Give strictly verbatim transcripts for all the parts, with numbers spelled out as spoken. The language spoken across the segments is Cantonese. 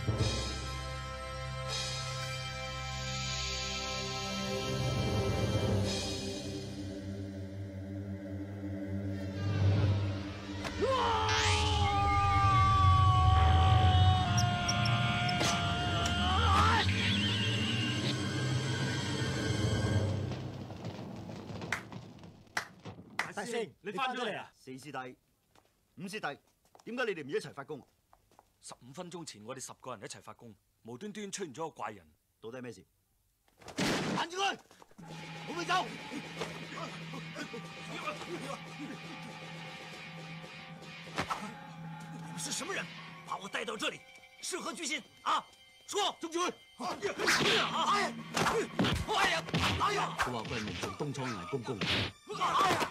大聖，你翻咗嚟啊？ 四師弟、五師弟，點解你哋唔一齊發功？ 十五分鐘前我哋十個人一齊發功，無端端出現咗個怪人， 到底咩事？攔住佢！唔好走！ 你们是什么人？把我带到这里，是何居心啊？说！ 捉住佢！ 哎呀！哎呀！哎呀！ 佢話佢係明朝東廠捱公公。 哎呀！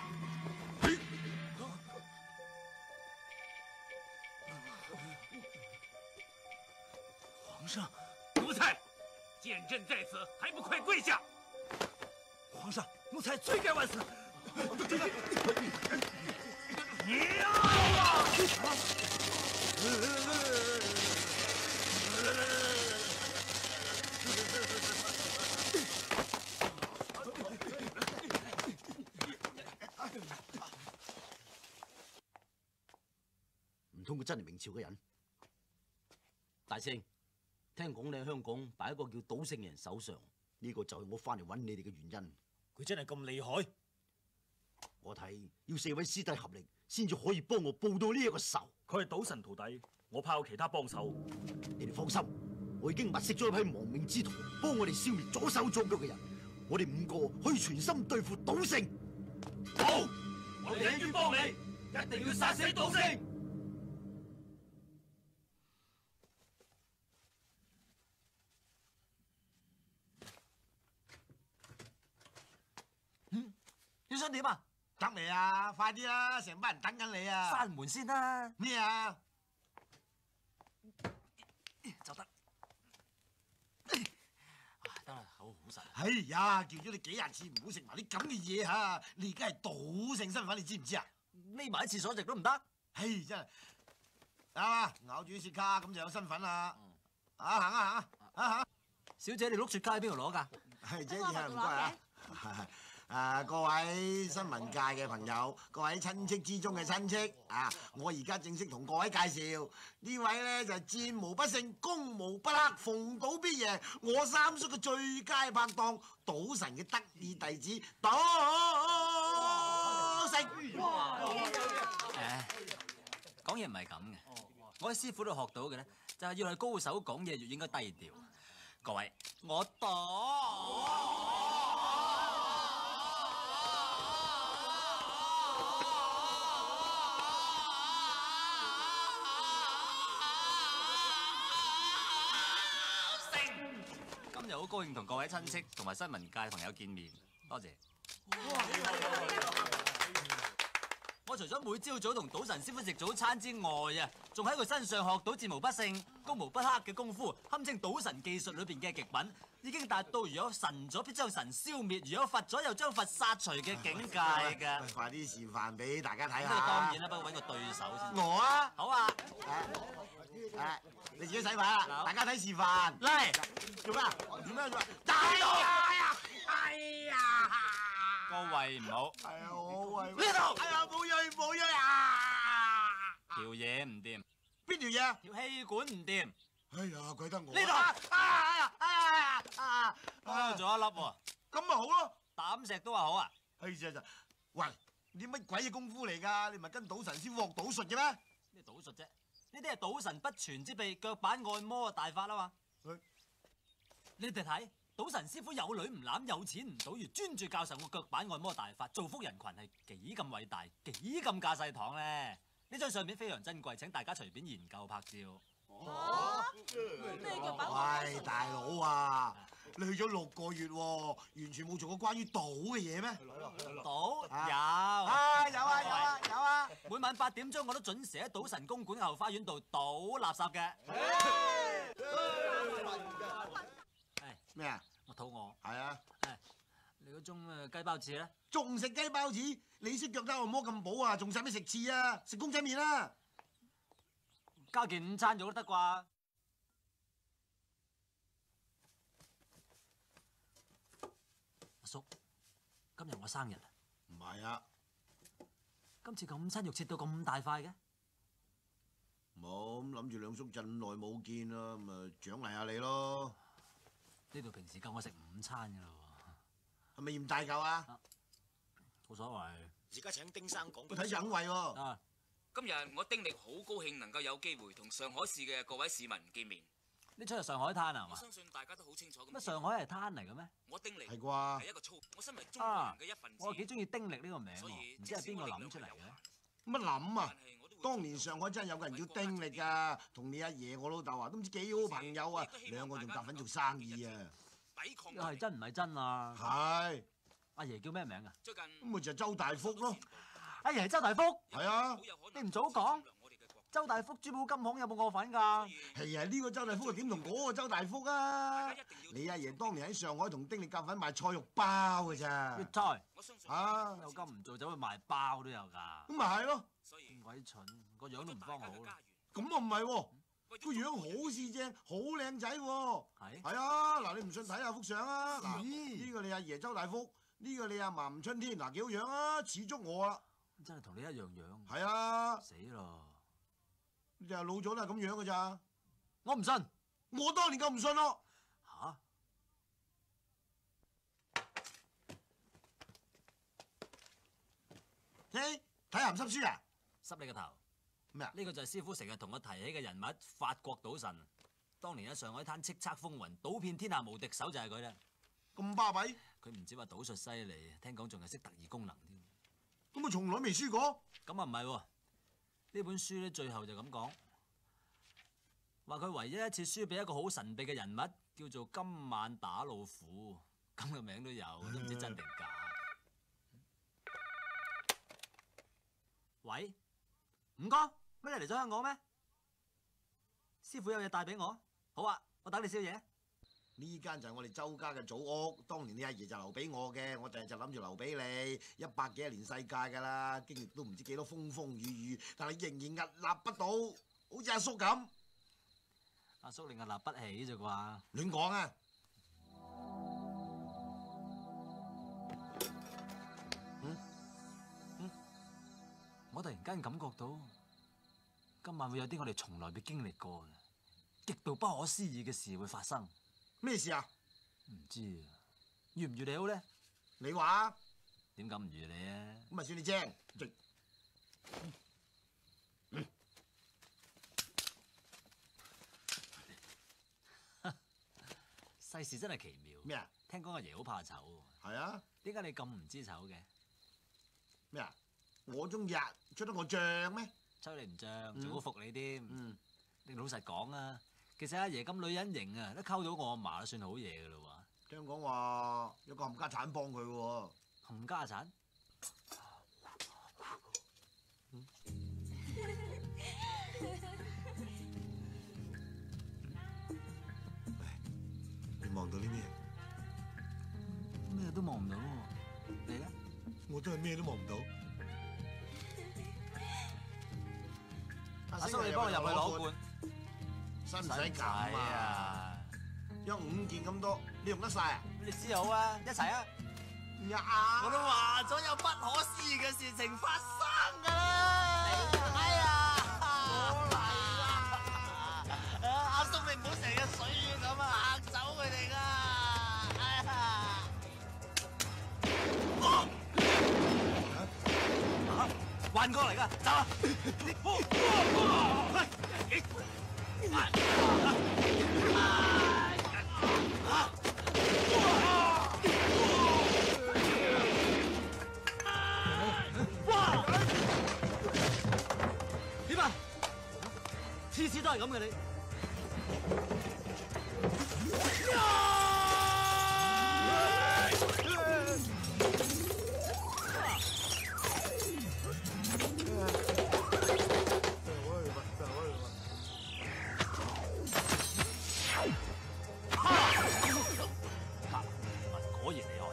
皇上，奴才见朕在此，还不快跪下！皇上，奴才罪该万死。你呀！ 唔通佢真係明朝嘅人？ 大聖，聽講你喺香港擺一個叫賭聖嘅人手上， 呢個就係我翻嚟揾你哋嘅原因。 佢真係咁厲害？ 我睇要四位師弟合力，先至可以幫我報到呢一個仇。 佢係賭神徒弟，我怕有其他幫手。 你哋放心，我已經物色咗一批亡命之徒，幫我哋消滅左手左腳嘅人。我哋五個可以全心對付賭聖。 好，我哋願意幫你，一定要殺死賭聖。 嗯，你想點啊？ 得未啊？快啲啦，成班人等緊你啊！ 閂門先啦。 咩啊？ 就得。得啦，口好實。 哎呀，叫咗你幾廿次唔好食埋啲咁嘅嘢嚇！你而家係賭聖身份，你知唔知啊？ 匿埋喺廁所食都唔得。 唉，真係啊！咬住啲雪茄咁就有身份啦。啊，行啊行啊，啊行。 小姐，你碌雪茄喺邊度攞㗎？ 係姐姐，唔該啊。誒，各位新聞界嘅朋友，各位親戚之中嘅親戚啊，我而家正式同各位介紹呢位咧就係戰無不勝、攻無不克、逢賭必贏，我三叔嘅最佳拍檔，賭神嘅得意弟子賭聖。 誒，講嘢唔係咁嘅，我喺師傅度學到嘅咧，就係要係高手講嘢，越應該低調。各位，我賭。今日好高興同各位親戚同埋新聞界朋友見面，多謝。我除咗每朝早同賭神師傅食早餐之外啊，仲喺佢身上學到戰無不勝、攻無不克嘅功夫，堪稱賭神技術裏邊嘅極品，已經達到如果神咗必將神消滅，如果佛咗又將佛殺除嘅境界㗎。 快啲示範俾大家睇下。 當然啦，不過揾個對手先。 我啊， 好啊。 誒，你自己洗牌啦，大家睇示範。嚟，做咩啊？做咩做？ 打到！ 哎呀！哎呀！ 個胃唔好。 係啊，我胃。 呢度。 哎呀，冇嘢冇嘢啊！ 條嘢唔掂。 邊條嘢？ 條氣管唔掂。 哎呀，怪得我。 呢度。 哎呀！哎呀！啊！ 多咗一粒喎。 咁咪好咯。 膽石都話好啊。 哎呀就，喂，你乜鬼嘢功夫嚟㗎？你唔係跟賭神師傅學賭術嘅咩？ 咩賭術啫？呢啲係賭神不傳之秘，腳板按摩嘅大法啊嘛！ 佢， 你哋睇，賭神師傅有女唔攬，有錢唔賭，而專注教授個腳板按摩大法，造福人群係幾咁偉大，幾咁架勢堂咧！呢張相片非常珍貴，請大家隨便研究拍照。 哦，咩腳板按摩？ 喂，大佬啊，你去咗六個月喎，完全冇做過關於賭嘅嘢咩？ 賭有啊，有啊有啊有啊！ 每晚八點鐘我都準時喺賭神公館後花園度倒垃圾嘅。誒咩啊？ 我肚餓。 係啊。 誒，你嗰盅誒雞包翅咧？ 仲食雞包子？你識腳底按摩咁補啊？仲使咩食翅啊？食公仔麵啦！ 加件午餐肉都得啩？ 阿叔，今日我生日啊！ 唔係啊， 今次咁親肉切到咁大塊嘅？ 冇咁諗住兩叔陣耐冇見啦，咪獎勵下你咯。 呢度平時夠我食午餐㗎啦喎，係咪嫌大嚿啊？ 冇所謂。 而家請丁生講。 佢睇隱位喎。 啊， 今日我丁力好高興能夠有機會同上海市嘅各位市民見面。 你出去上海灘啊嘛？ 我相信大家都好清楚咁。 乜上海係灘嚟嘅咩？ 我丁力係啩？ 係一個粗，我身為中國人嘅一份子。 我幾中意丁力呢個名喎，唔知係邊個諗出嚟嘅？ 乜諗啊？當年上海真係有個人叫丁力㗎，同你阿爺我老豆啊都唔知幾好朋友啊，兩個仲夾份做生意啊。 又係真唔係真啊？ 係。 阿爺叫咩名啊？ 最近咁咪就係周大福咯。 阿爺係周大福？ 係啊。 你唔早講？周大福珠寶金行有冇我份㗎？ 係啊，呢個周大福點同嗰個周大福啊？你阿爺當年喺上海同丁力夾份賣菜肉包㗎咋？ 粵菜啊， 有金唔做走去賣包都有㗎。 咁咪係咯。 咁鬼蠢，個樣都唔方好啦。 咁啊唔係喎，個樣好似正，好靚仔喎。 係。 係啊，嗱你唔信睇下幅相啊。嗱呢個你阿爺周大福，呢個你阿嫲吳春天，嗱幾好樣啊，似足我啦。 真係同你一樣樣。 係啊。 死咯！ 就係老咗都係咁樣㗎咋。 我唔信。 我當年夠唔信咯。 嚇！ 睇睇鹹濕書啊！ 濕你個頭！ 咩啊？ 呢個就係師傅成日同我提起嘅人物，法國賭神。當年喺上海灘叱咤風雲，賭遍天下無敵手就係佢啦。 咁巴閉？ 佢唔止話賭術犀利，聽講仲係識特異功能添。 咁我從來未輸過。 咁啊唔係喎，呢本書咧最後就咁講，話佢唯一一次輸俾一個好神秘嘅人物，叫做今晚打老虎，咁嘅名都有，都唔知真定假。喂，五哥，乜你嚟咗香港咩？師傅有嘢帶俾我，好啊，我等你宵夜。 呢間就係我哋周家嘅祖屋，當年你阿爺就留俾我嘅，我第日就諗住留俾你，一百幾年世界㗎啦，經歷都唔知幾多風風雨雨，但係仍然屹立不倒，好似阿叔咁。 阿叔你屹立不起啫啩？ 亂講啊！ 嗯嗯，我突然間感覺到今晚會有啲我哋從來未經歷過嘅極度不可思議嘅事會發生。 咩事啊？ 唔知啊，預唔預你好咧？ 你話？ 點解唔預你啊？ 咁咪算你精。嗯世事真係奇妙。 咩啊？ 聽講阿爺好怕醜喎。 係啊。 點解你咁唔知醜嘅？ 咩啊？我中意啊，出得我脹咩？ 抽你唔脹，仲好服你添。 嗯。 你老實講啊，其實阿爺咁女人型啊，都溝到我阿嫲都算好嘢噶啦喎。 聽講話有個冚家產幫佢喎。 冚家產？嗯你望到啲咩？ 咩都望唔到喎。你咧？ 我都係咩都望唔到。 阿叔，你幫我入去攞罐。 使唔使咁啊？有五件咁多，你用得晒啊？ 你知好啊，一齊啊！ 呀！ 我都話咗有不可思議嘅事情發生㗎啦！哎呀！我嚟啦！阿叔你唔好成日水魚咁啊，嚇走佢哋㗎！哎呀！啊！幻覺嚟㗎，走啊！點啊？次次都係咁嘅你。果然厲害。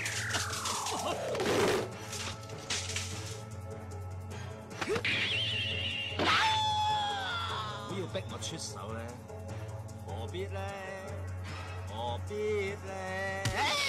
出出手咧？何必咧？何必咧？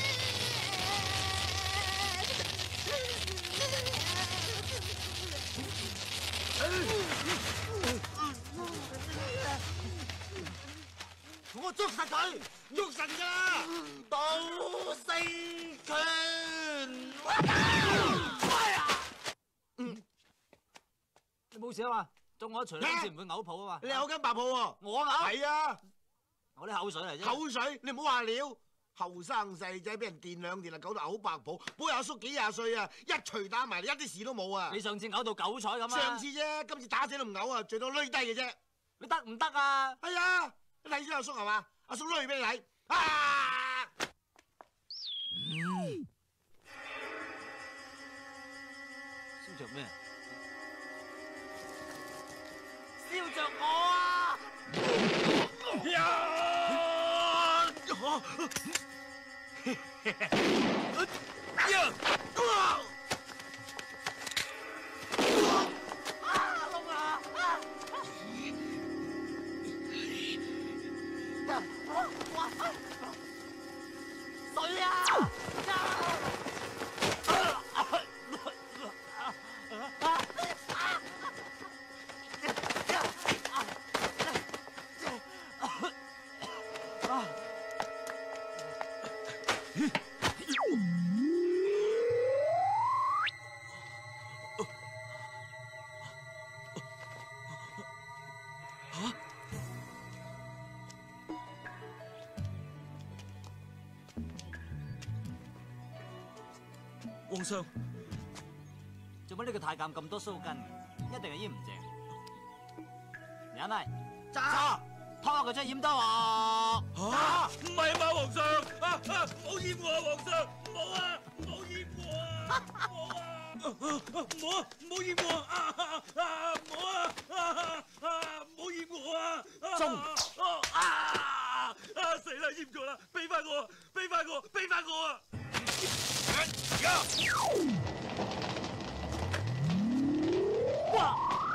我捉實佢，捉實㗎啦！ 賭聖拳！嗯，你冇事啊嘛？中我一錘兩次唔會嘔泡啊嘛？ 你有間白泡喎？ 我嘔？ 係啊， 我啲口水嚟啫。 口水，你唔好話料。後生細仔俾人電兩電啊，搞到嘔白泡。保佑阿叔幾廿歲啊，一錘打埋，一啲事都冇啊！ 你上次嘔到九彩咁啊？ 上次啫，今次打死都唔嘔啊，最多攣低嘅啫。 你得唔得啊？ 係啊，你睇先阿叔係嘛？阿叔攣俾你睇。啊！ 嗯。燒着咩？燒着我啊！水啊！ 皇上， 做乜呢個太監咁多鬚根？一定係醃唔正。人嚟， 揸拖佢出醃多喎。 嚇！唔係嘛，皇上，啊啊！唔好醃我啊，皇上，唔好啊，唔好醃我啊，唔好啊，唔好啊，唔好醃我啊，啊唔好啊，啊唔好醃我啊！ 中啊啊！死啦，醃咗啦，俾翻我，俾翻我，俾翻我啊！ 哇！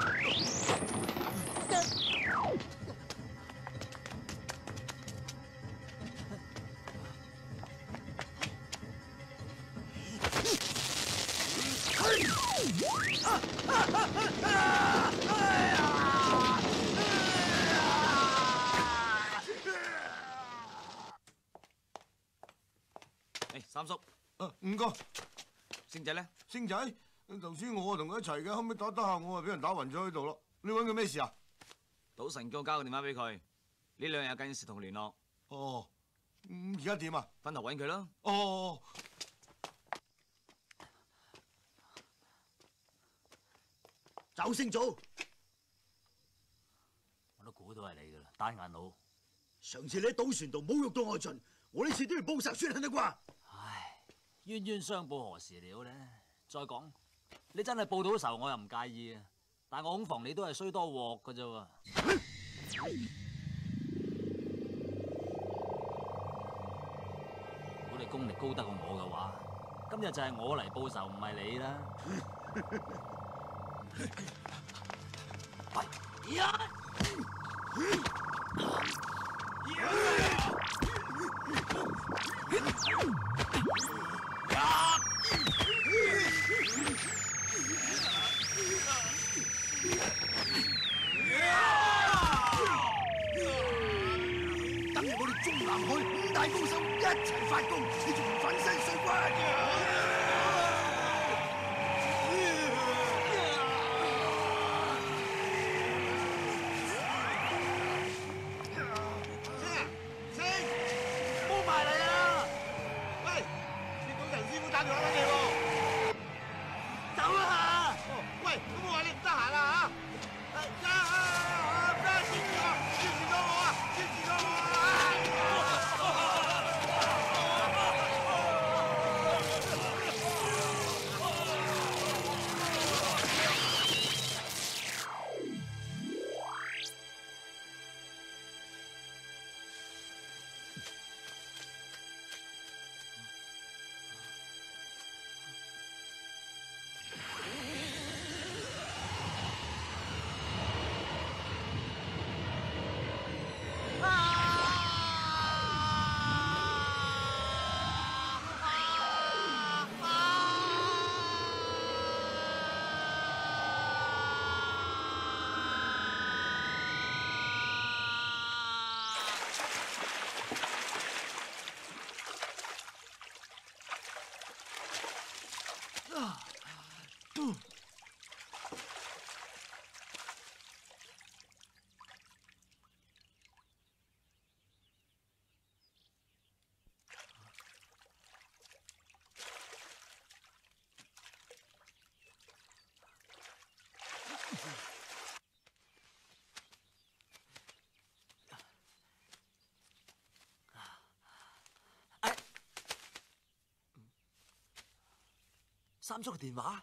誒，三叔。 啊，五個星仔咧？ 星仔，頭先我同佢一齊嘅，後尾打打下我啊，俾人打暈咗喺度咯。你揾佢咩事啊？ 賭神叫我交個電話俾佢，呢兩日有緊事同佢聯絡。 哦，咁而家點啊？ 分頭揾佢啦。 哦， 周星祖， 我都估到係你噶啦，單眼佬。 上次你喺賭船度侮辱到我盡，我呢次都要報仇雪恨啦啩？ 唉，冤冤相報何時了呢？再講，你真係報到仇，我又唔介意啊。但我恐防你都係衰多鑊噶啫喎。如果你功力高得過我嘅話，今日就係我嚟報仇，唔係你啦。喂，呀！ 等我哋中南海五大高手一齊發功，你仲唔粉身碎骨啊？ 三叔嘅電話，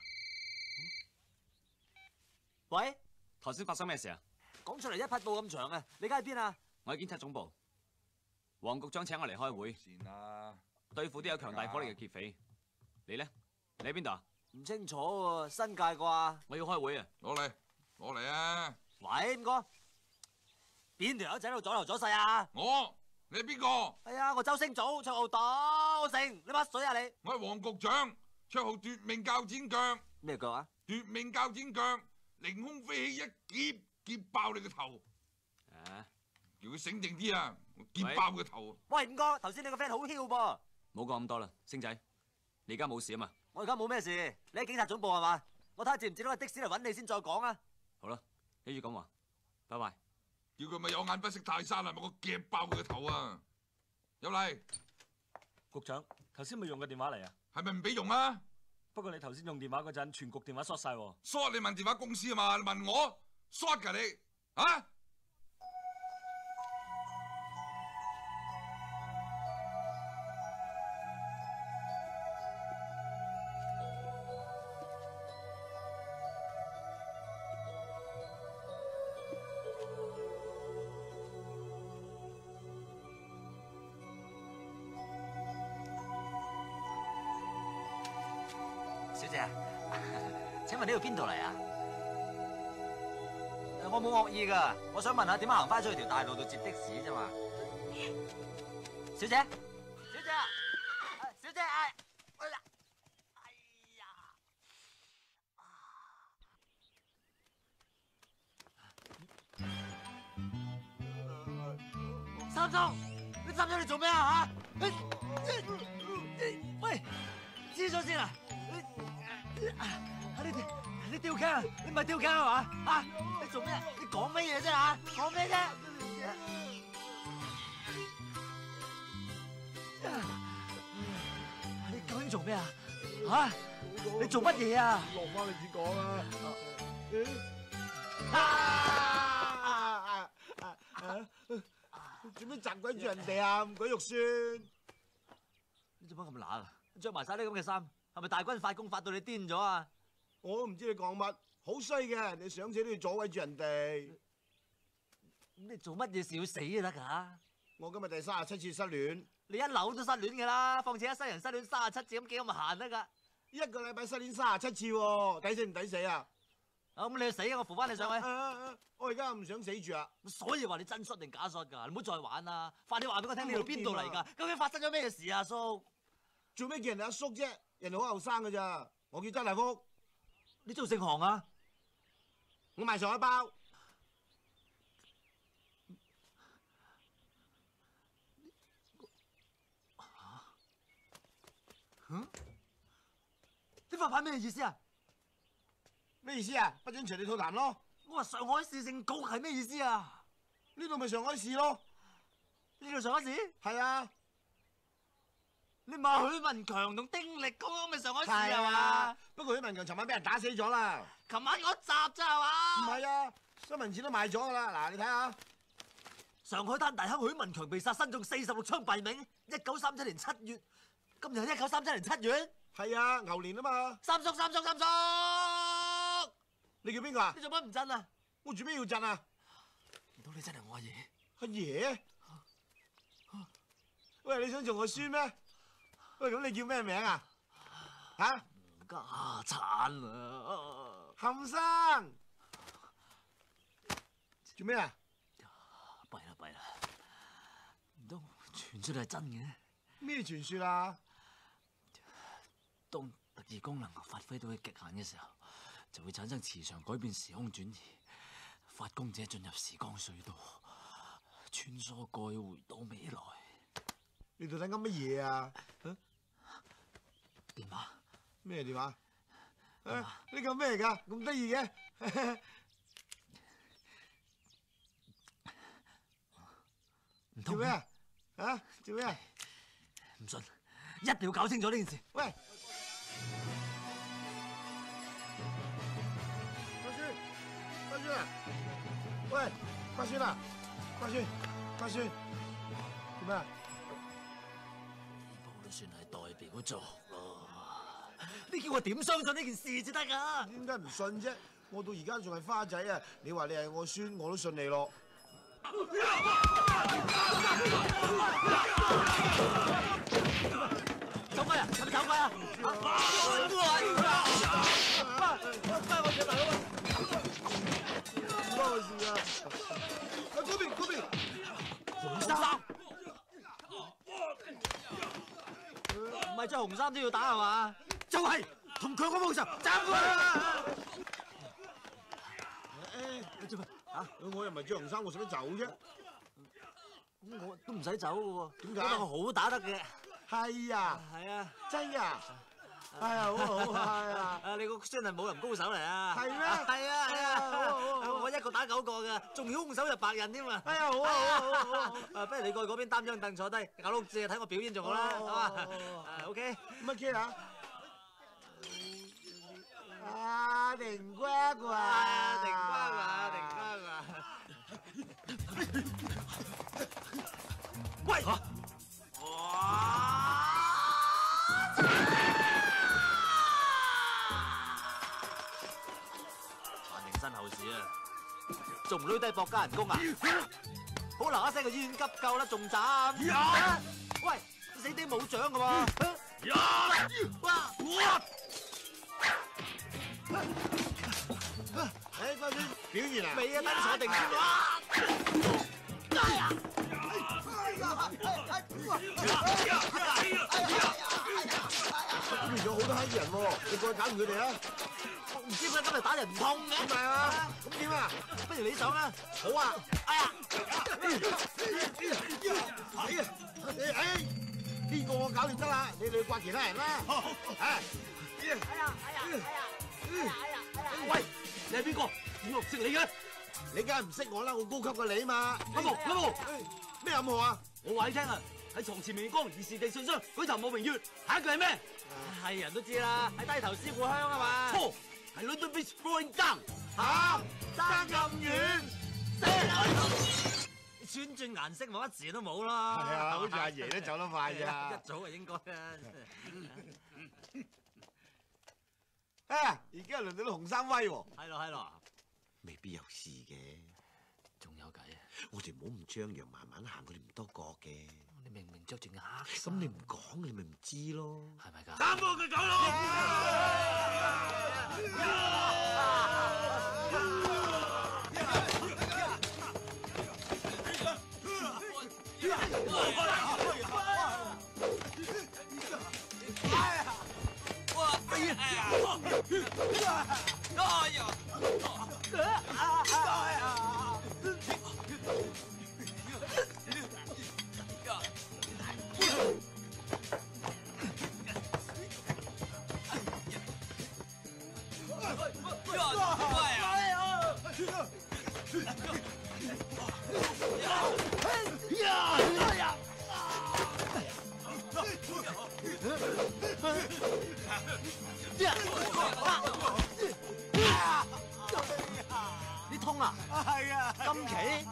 喂， 頭先發生咩事啊？ 講出嚟一匹布咁長啊！你而家喺邊啊？ 我喺檢察總部，黃局長請我嚟開會，對付啲有強大火力嘅劫匪。你咧？你喺邊度啊？ 唔清楚喎，新界啩？ 我要開會啊！ 攞嚟，攞嚟啊！ 喂，五哥，邊條友仔喺度阻頭阻勢啊？ 我，你係邊個？ 係啊，我周星祖，綽號賭聖，你乜水啊你？ 我係黃局長。綽號奪命鉸剪腳， 咩腳啊？ 奪命鉸剪腳，凌空飛起一劫，劫爆你個頭。 啊！ 叫佢醒定啲啊！我劫爆佢個頭。 喂，五哥，頭先你個 friend 好囂噃。 冇講咁多啦，星仔，你而家冇事啊嘛？ 我而家冇咩事，你喺警察總部係嘛？我睇下接唔接到個的士嚟揾你先再講啊。 好啦，一於咁話，拜拜。 叫佢咪有眼不識泰山啊！咪我夾爆佢個頭啊！有嚟， 局長，頭先咪用個電話嚟啊？ 係咪唔俾用啊？ 不過你頭先用電話嗰陣，全局電話 short 晒喎。 short 你問電話公司啊嘛？你問我 short 㗎你啊？ 小姐，請問呢度邊度嚟啊？我冇惡意㗎，我想問下點樣行翻出去條大路度接的士啫嘛。小姐，小姐啊，小姐，哎，哎呀，哎呀，三叔，你三叔你做咩啊嚇？喂，知咗先啊！你你吊頸啊？你唔係吊頸係嘛？啊！你做咩？你講乜嘢啫嚇？講咩啫？你究竟做咩啊？嚇！你做乜嘢啊？ 落翻你先講啦。做咩責鬼住人哋啊？咁鬼肉酸！ 你做乜咁乸啊？着埋晒啲咁嘅衫，係咪大軍發功發到你癲咗啊？ 我都唔知你講乜，好衰嘅，你想死都要阻位住人哋。 你做乜嘢事要死啊得㗎？ 我今日第三十七次失戀， 你一樓都失戀㗎啦，況且一世人失戀三十七次咁幾咁閒得㗎？ 一個禮拜失戀三十七次喎，抵死唔抵死啊？ 啊咁你去死啊！我扶翻你上去。 啊啊啊、我而家唔想死住啊！ 所以話你真摔定假摔㗎，你唔好再玩啦！快啲話俾我聽，你度邊度嚟㗎？究竟發生咗咩事啊，叔？ 做咩叫人哋阿叔啫？人哋好後生㗎咋？我叫周大福。 你做盛行啊？ 我賣上海包。 嗯？呢塊牌咩意思啊？ 咩意思啊？不准隨地吐痰咯！ 我話上海市政局係咩意思啊？ 呢度咪上海市咯？ 呢度上海市？ 係啊！ 你唔係許文強同丁力嗰個咪上海市係嘛？ 啊？不過許文強尋晚俾人打死咗啦。 琴晚嗰集咋係嘛？ 唔係啊，新聞紙都賣咗㗎啦。嗱，你睇下， 上海灘大亨許文強被殺，身中四十六槍斃命。一九三七年七月，今日係一九三七年七月。 係啊，牛年啊嘛。 三叔，三叔，三叔。 你叫邊個啊？ 你做乜唔震啊？ 我做咩要震啊？ 唔通你真係我阿爺？ 阿爺？喂，你想做我孫咩？喂，咁你叫咩名啊？吓？ 家產啊！ 冚生，做咩啊？ 弊啦弊啦，唔通傳說係真嘅？ 咩傳說啊？ 當特異功能發揮到佢極限嘅時候，就會產生磁場改變時空轉移，發功者進入時光隧道，穿梭過去回到未來。 你到底噏乜嘢啊？ 電話？ 咩電話？ 誒，呢個咩嚟㗎？咁得意嘅？做咩啊？啊？做咩啊？ 唔信，一定要搞清楚呢件事。 喂，八孫，八孫啊！喂，八孫啊！八孫，八孫，做咩啊？ 都算係代表作咯。你叫我點相信呢件事至得㗎？ 點解唔信啫？我到而家仲係花仔啊！你話你係我孫，我都信你咯。 走開啊！係咪走開啊？ 翻我隻大佬啊！唔關我事啊！啊嗰邊嗰邊， 紅衫，唔係着紅衫都要打係嘛？ 就係同佢我冇仇，斬佢！ 誒，做咩嚇？我又唔係着紅衫，我使乜走啫？ 咁我都唔使走嘅喎。 點解？ 因為我好打得嘅。 係啊， 係啊， 真㗎。係啊，好好係啊！ 啊，你個孫係武林高手嚟啊！ 係咩？ 係啊係啊！我一個打九個㗎，仲要空手入白刃添啊！ 哎呀，好啊好啊好啊！ 啊，不如你過去嗰邊擔張凳坐低，搞到借睇我表演仲好啦，好嘛？啊 OK， 乜 K 啊？啊，定乖乖， 定乖乖，定乖乖。喂！哇！繁榮身後事啊，仲唔攞低博加人工啊？好嗱一聲去醫院急救啦，仲斬？喂，死啲冇獎噶喎！哇！ 誒，快啲表現啊！ 未啊，等坐定先啦！哎呀！ 咁變咗好多黑衣人喎，你過去搞掂佢哋啊！ 我唔知點解今日打人唔痛嘅。 點解啊？咁點啊？ 不如你上啦！ 好啊！ 哎呀！ 哎呀！誒，呢個我搞掂得啦，你哋去刮其他人啦。係。哎呀！哎呀！哎呀！哎呀！哎呀！ 喂，你係邊個？點解識你嘅？ 你梗係唔識我啦，我高級過你嘛。 阿毛，阿毛， 咩暗號啊？ 我話你聽啊，喺床前明月光，疑是地上霜，舉頭望明月。下一句係咩？ 係人都知啦，喺低頭思故鄉啊嘛。 錯，係 London Bridge falling down。 嚇，爭咁遠， 轉轉顏色冇乜字都冇啦。 係啊，好似阿爺都走得快咋。 一早就應該啦。 啊，而家輪到紅衫威喎。 係咯係咯。 未必有事嘅， 仲有計啊！ 我哋唔好咁張揚，慢慢行，佢哋唔多覺嘅。 你明明着住黑衫， 咁你唔講，你咪唔知咯。 係咪㗎？ 斬過佢狗佬！ 哎呀！ 你痛啊？ 係啊， 今期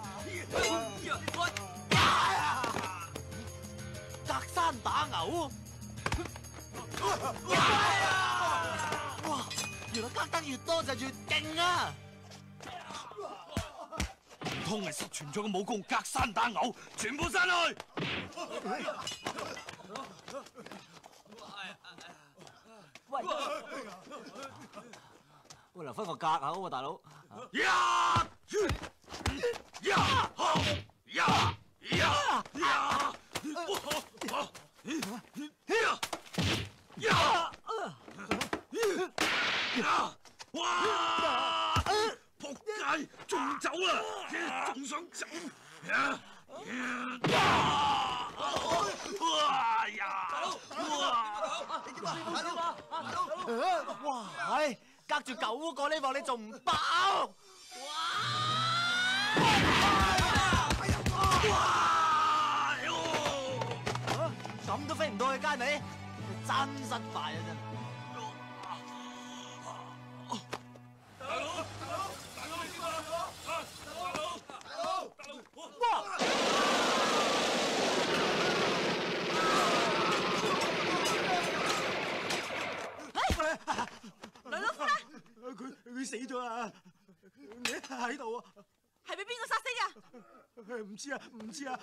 隔山打牛。哇！原來隔得越多就越勁啊！ 唔通係失傳咗個武功隔山打牛，全部散去！ 喂，喂，留翻個隔口喎，大佬。 呀！呀！呀！呀！呀！呀！呀！哇！仆街，仲走啊！仲想走？呀！呀！哇呀！哇！ 哇！唉，隔住九個呢鑊你仲唔飽？哇！咁都飛唔到去街尾，真失敗啊！真係。 大佬，大佬，大佬你點啊？啊，大佬，大佬，大佬，哇！ 雷老夫咧？ 佢佢死咗啊！你喺度啊？ 係俾邊個殺死㗎？ 唔知啊，唔知啊。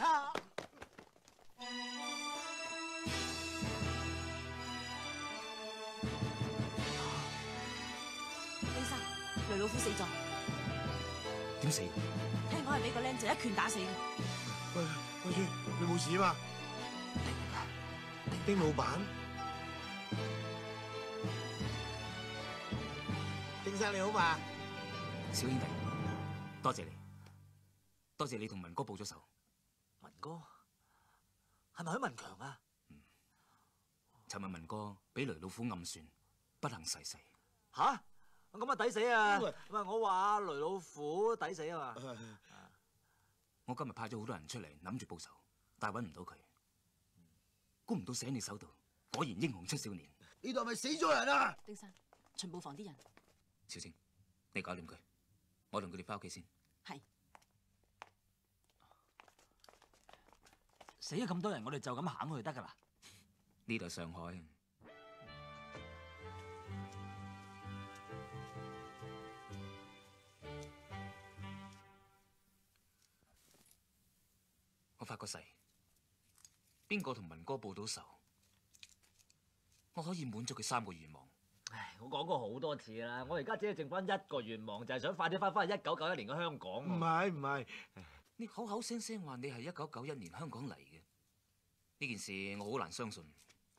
醫生，雷老夫死咗。 點死？ 聽講係俾個僆仔一拳打死嘅。 喂，喂豬，你冇事啊嘛？丁老闆，丁生你好嘛？ 小兄弟，多謝你，多謝你同文哥報咗仇。 文哥係咪許文強啊？ 嗯，尋日文哥俾雷老虎暗算，不幸逝世。 吓？咁啊抵死啊！唔係我話雷老虎抵死啊嘛。 我今日派咗好多人出嚟諗住報仇，但係揾唔到佢。估唔到死喺你手度，果然英雄出少年。 呢度係咪死咗人啊？ 丁生，巡捕房啲人。 小青，你搞掂佢，我同佢哋翻屋企先。 係。 死咗咁多人，我哋就咁行去得㗎啦。 呢度係上海。我發個誓，邊個同文哥報到仇，我可以滿足佢三個願望。 唉，我講過好多次啦，我而家只係剩翻一個願望，就係想快啲翻返去一九九一年嘅香港。 唔係唔係， 你口口聲聲話你係一九九一年香港嚟嘅，呢件事我好難相信。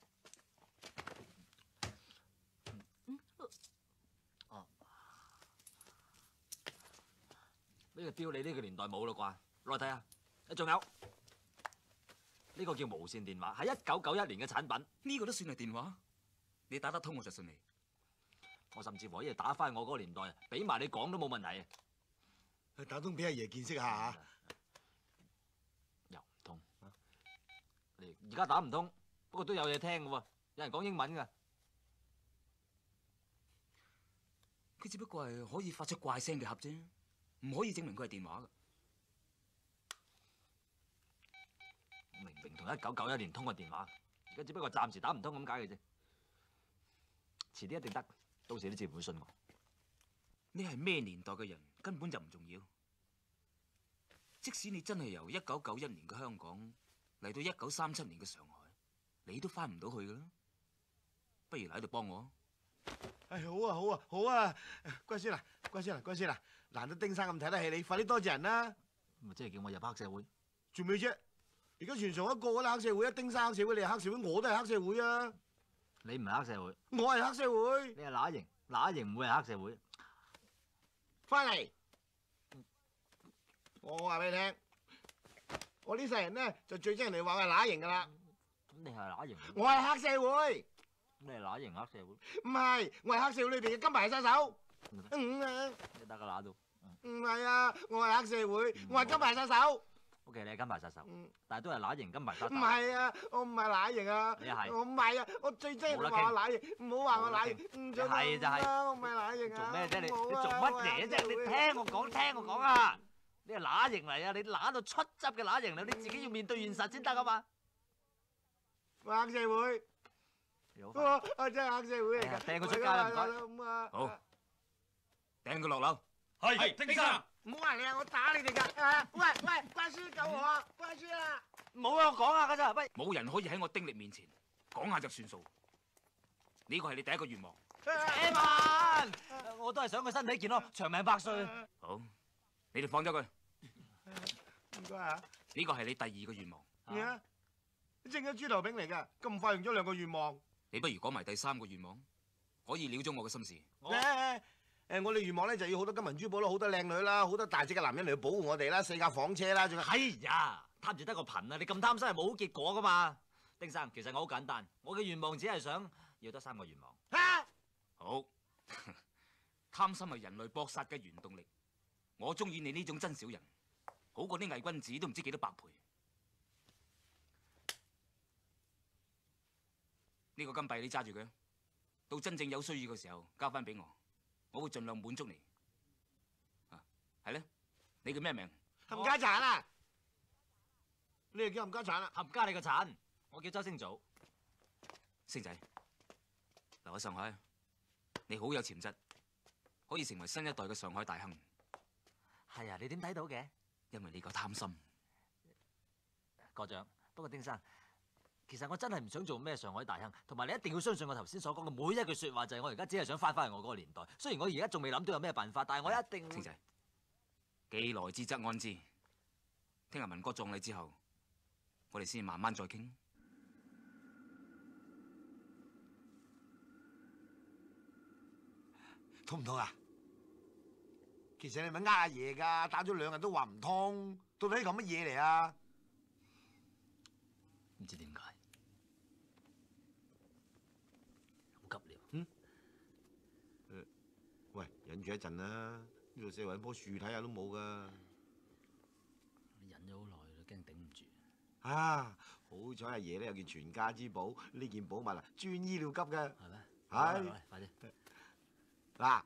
哦，呢個標你呢個年代冇啦啩？攞嚟睇下。仲有呢個叫無線電話，係一九九一年嘅產品。 呢個都算係電話？你打得通我就信你。 我甚至乎可以打翻我嗰個年代，俾埋你講都冇問題。 打通俾阿爺見識下嚇。 又唔通？你而家打唔通，不過都有嘢聽嘅喎，有人講英文㗎。 佢只不過係可以發出怪聲嘅盒啫，唔可以證明佢係電話㗎。明明同一九九一年通過電話，而家只不過暫時打唔通咁解嘅啫。遲啲一定得，到時你自然會信我。你係咩年代嘅人根本就唔重要。即使你真係由一九九一年嘅香港嚟到一九三七年嘅上海，你都翻唔到去㗎啦。不如嚟喺度幫我。 唉，好啊好啊好啊！乖孫啊乖孫啊乖孫啊，難得丁生咁睇得起你，快啲多謝人啦。 咪即係叫我入黑社會？ 做咩啫？而家全場一個啦黑社會，一丁生黑社會，你係黑社會，我都係黑社會啊！ 你唔係黑社會， 我係黑社會。 你係乸型，乸型唔會係黑社會。 翻嚟，我話俾你聽，我呢世人咧就最憎人哋話我係乸型噶啦。 咁你係乸型？ 我係黑社會。 你係乸型黑社會？ 唔係，我係黑社會裏邊嘅金牌殺手。嗯啊。 你得個乸度。 唔係啊，我係黑社會，我係金牌殺手。 O K， 你係金牌殺手，但係都係乸型金牌殺手。 唔係啊，我唔係乸型啊。 你係。 我唔係啊，我最憎人哋話我乸型，唔好話我乸型。唔准係就係。 我唔係乸型啊。 做咩啫？你你做乜嘢啫？你聽我講，聽我講啊！你係乸型嚟啊！你乸到出汁嘅乸型嚟，你自己要面對現實先得啊嘛！ 我黑社會。我我真係黑社會嚟㗎。 掟佢出街啦，唔該。 好，掟佢落樓。 係，丁生。 唔好話你啊！我打你哋㗎！啊，喂喂，乖孫救我啊！乖孫啊！ 冇啊！我講下㗎咋，喂！ 冇人可以喺我丁力面前講下就算數。呢個係你第一個願望。 謝曼，我都係想佢身體健康，長命百歲。 好，你哋放咗佢。 唔該啊！ 呢個係你第二個願望。 咩啊？你整咗豬頭餅嚟㗎？咁快用咗兩個願望？ 你不如講埋第三個願望，可以了咗我嘅心事。 誒誒，我哋願望咧就要好多金銀珠寶啦，好多靚女啦，好多大隻嘅男人嚟去保護我哋啦，四架房車啦，仲有。 哎呀，貪住得個貧啊！你咁貪心係冇好結果噶嘛？ 丁生，其實我好簡單，我嘅願望只係想要得三個願望。 啊！ 好，貪心係人類搏殺嘅原動力。我中意你呢種真小人，好過啲偽君子都唔知幾多百倍。呢個金幣你揸住佢，到真正有需要嘅時候交翻俾我，我會盡量滿足你。啊，係咧，你叫咩名？ 冚家鏟啊！你又叫冚家鏟啊？ 冚家你個鏟！我叫周星祖。 星仔，留喺上海，你好有潛質，可以成為新一代嘅上海大亨。 係啊，你點睇到嘅？ 因為你個貪心。 過獎。不過丁生，其實我真係唔想做咩上海大亨，同埋你一定要相信我頭先所講嘅每一句説話，就係我而家只係想翻返去我嗰個年代。雖然我而家仲未諗到有咩辦法，但係我一定。 星仔，既來之則安之。聽日文哥葬禮之後，我哋先慢慢再傾。 通唔通啊？其實你咪呃阿爺㗎，打咗兩日都話唔通，到底呢個乜嘢嚟啊？ 唔知點解，好急了。 嗯？誒，喂，忍住一陣啦，呢度四圍棵樹睇下都冇㗎。 忍咗好耐啦，驚頂唔住。 啊，好彩阿爺咧有件傳家之寶，呢件寶物啊，專醫療級㗎。 係咩？ 係。 快啲。 嗱，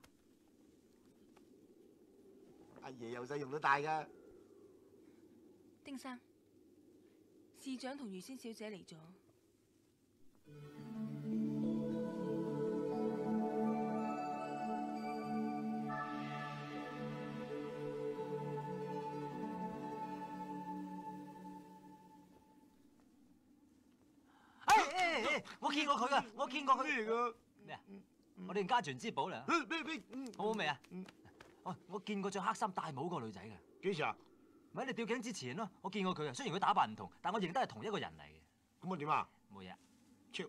阿爺由細用到大㗎。 丁生，市長同余仙小姐嚟咗。 哎哎哎！我見過佢㗎，我見過佢。 咩嚟㗎？ 咩啊？我哋家傳之寶嚟。好好味啊！哦，我見過着黑衫戴帽個女仔㗎。 幾時啊？ 咪喺你吊頸之前咯，我見過佢啊。雖然佢打扮唔同，但我認得係同一個人嚟嘅。 咁我點啊？ 冇嘢。 超。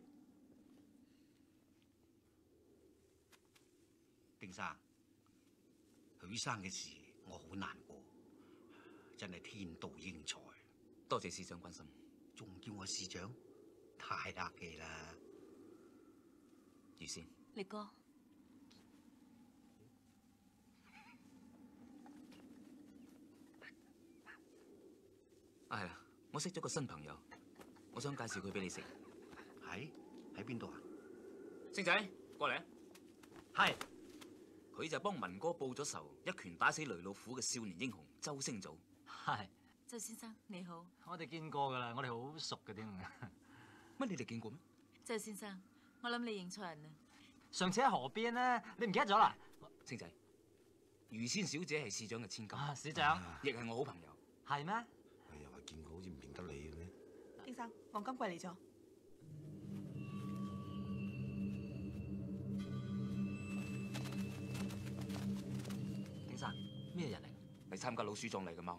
丁生，許生嘅事我好難過，真係天妒英才。 多謝市長關心。 仲叫我市長，太客氣啦。 余仙。 力哥。 啊係啦，我識咗個新朋友，我想介紹佢俾你識。 喺喺邊度啊？ 星仔，過嚟。 係。 佢就幫文哥報咗仇，一拳打死雷老虎嘅少年英雄周星祖。 係。 周先生你好。 我哋見過㗎啦，我哋好熟嘅添。 乜你哋見過咩？ 周先生，我諗你認錯人啦。 上次喺河邊咧，你唔記得咗啦？ 星仔，余仙小姐係市長嘅千金。 啊，市長。 亦係我好朋友。 係咩？ 哎呀，話見過好似唔認得你嘅咩？ 丁生，黃金貴嚟咗。 丁生，咩人嚟？ 嚟參加老鼠葬禮嘅貓。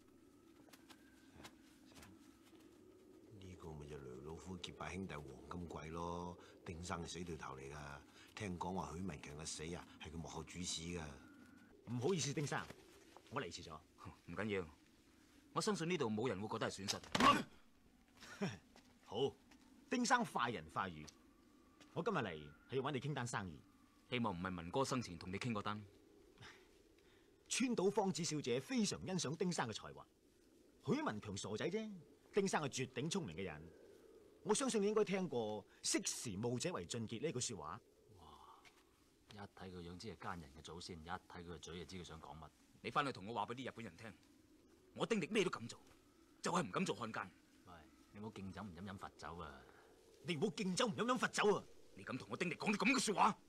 呢個咪就雷老虎結拜兄弟黃金貴咯，丁生嘅死對頭嚟㗎。聽講話許文強嘅死啊，係佢幕後主使㗎。 唔好意思，丁生，我嚟遲咗。 唔緊要，我相信呢度冇人會覺得係損失。 好，丁生快人快語，我今日嚟係要揾你傾單生意。 希望唔係文哥生前同你傾過單。 川島芳子小姐非常欣賞丁生嘅才華。許文強傻仔啫，丁生係絕頂聰明嘅人。我相信你應該聽過識時務者為俊傑呢句説話。 一睇佢樣知係奸人嘅祖先，一睇佢個嘴就知佢想講乜。 你翻去同我話俾啲日本人聽，我丁力咩都敢做，就係唔敢做漢奸。 喂，你唔好敬酒唔飲飲罰酒啊！ 你唔好敬酒唔飲飲罰酒啊！ 你敢同我丁力講啲咁嘅説話？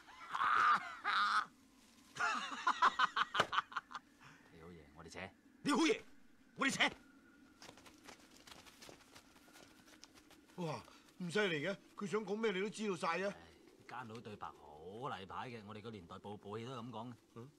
你好嘢，我哋扯。 你好嘢，我哋扯。 哇，唔犀利嘅，佢想講咩你都知道晒啊！ 奸佬對白好例牌嘅，我哋個年代部部戲都係咁講嘅。嗯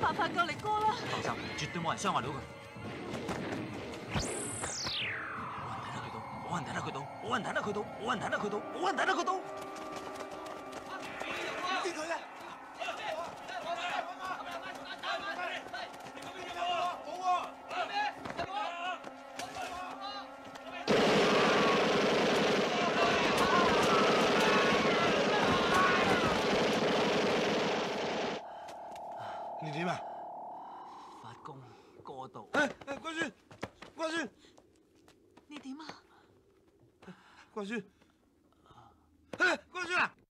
辦法救力哥啦！ 放心，絕對冇人傷害到佢。冇人睇得佢到，冇人睇得佢到，冇人睇得佢到，冇人睇得佢到，冇人睇得佢到。 見佢啊！你點啊？ 發功過度。 誒誒，關孫，關孫， 你點啊？ 關孫，誒，關孫啊！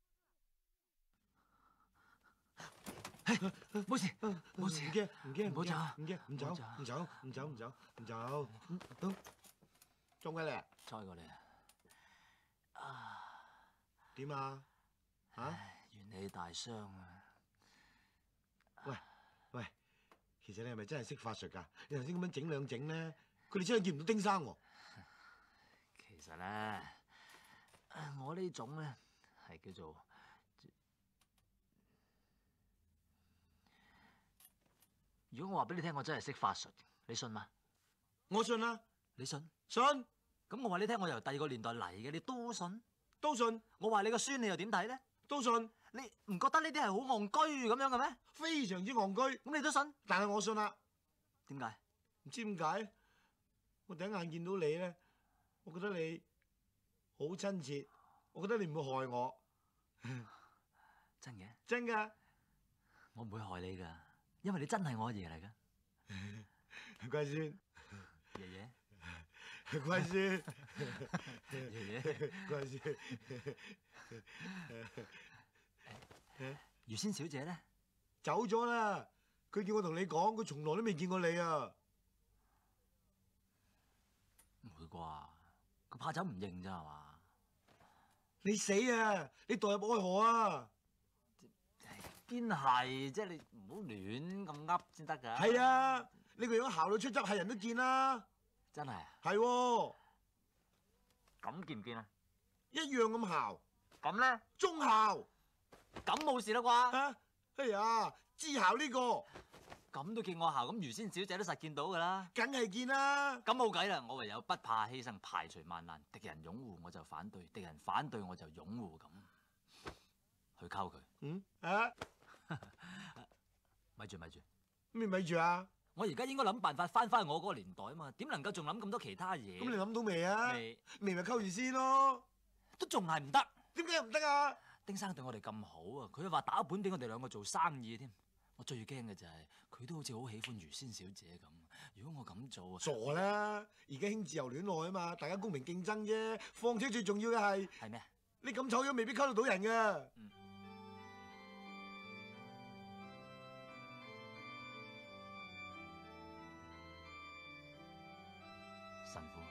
冇事，冇事， 唔驚，唔驚， 唔好走， 唔驚，唔走，唔走，唔走，唔走，唔走，走，中嘅咧？ 再過嚟啊！ 點啊？嚇？ 元氣大傷啊！ 喂喂，其實你係咪真係識法術㗎？你頭先咁樣整兩整咧，佢哋真係見唔到丁生喎。 其實咧，我呢種咧係叫做，如果我話俾你聽，我真係識法術，你信嗎？ 我信啦。 你信？ 信。 咁我話你聽，我由第二個年代嚟嘅，你都信？ 都信。 我話你個孫，你又點睇咧？ 都信。 你唔覺得呢啲係好戇居咁樣嘅咩？ 非常之戇居。 咁你都信？ 但係我信啦。 點解？ 唔知點解？我第一眼見到你咧，我覺得你好親切，我覺得你唔會害我。 真嘅？ 真㗎。 我唔會害你㗎，因為你真係我阿爺嚟㗎。 乖孫。 爺爺。 乖孫。 爺爺。 乖孫。 余仙小姐咧？ 走咗啦。佢叫我同你講，佢從來都未見過你啊。 唔會啩？佢怕走唔認咋係嘛？ 你死啊！你墮入愛河啊！ 邊係？即係你唔好亂咁噏先得㗎。 係啊！你個樣姣到出汁，係人都見啦。 真係啊？ 係喎。 咁見唔見啊？ 一樣咁姣。 咁咧？ 中姣。 咁冇事啦啩？ 啊！哎呀，知姣呢個。 咁都見我姣，咁余仙小姐都實見到㗎啦。 梗係見啦。 咁冇計啦，我唯有不怕犧牲，排除萬難。敵人擁護我就反對，敵人反對我就擁護咁，去溝佢。 嗯啊？ 咪住咪住。 咩咪住啊？ 我而家應該諗辦法翻返去我嗰個年代啊嘛，點能夠仲諗咁多其他嘢？ 咁你諗到未啊？ 未。 未咪溝住先咯。 都仲係唔得。 點解唔得啊？ 丁生對我哋咁好啊，佢話打本俾我哋兩個做生意添。我最驚嘅就係佢都好似好喜歡余仙小姐咁。如果我咁做， 傻啦！而家興自由戀愛啊嘛，大家公平競爭啫。況且最重要嘅係係咩？ 你咁醜樣未必溝得到人㗎。 嗯。神父，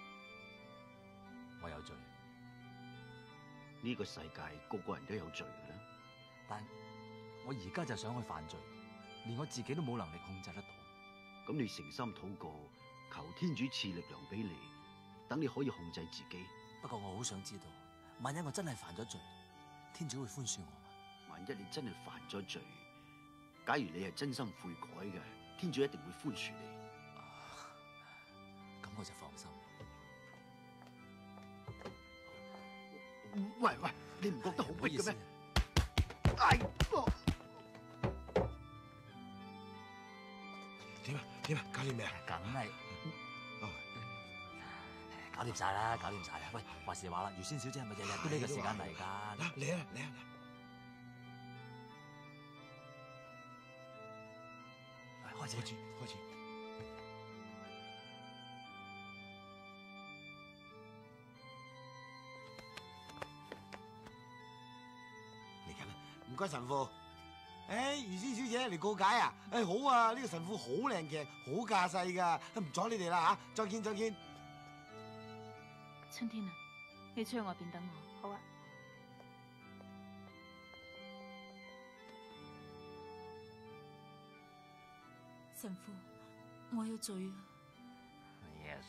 我有罪。 呢個世界個個人都有罪㗎啦。 但我而家就想去犯罪，連我自己都冇能力控制得到。 咁你誠心禱告，求天主賜力量俾你，等你可以控制自己。 不過我好想知道，萬一我真係犯咗罪，天主會寬恕我嗎？ 萬一你真係犯咗罪，假如你係真心悔改嘅，天主一定會寬恕你。 咁我就放心。 喂喂，你唔覺得好逼嘅咩？哎！ 點啊點啊，搞掂未啊？ 梗係。 哦， 搞掂晒啦，搞掂晒啦。喂，話時話啦，余仙小姐係咪日日都呢個時間嚟㗎？ 嚟啊嚟啊嚟啊！ 開始開始開始。唔該神父，誒余仙小姐嚟告解啊！誒好啊，呢個神父好靚鏡，好架勢㗎，唔阻你哋啦嚇，再見再見。 春天啊，你出去外邊等我。 好啊。 神父，我有罪啊！ 你啊，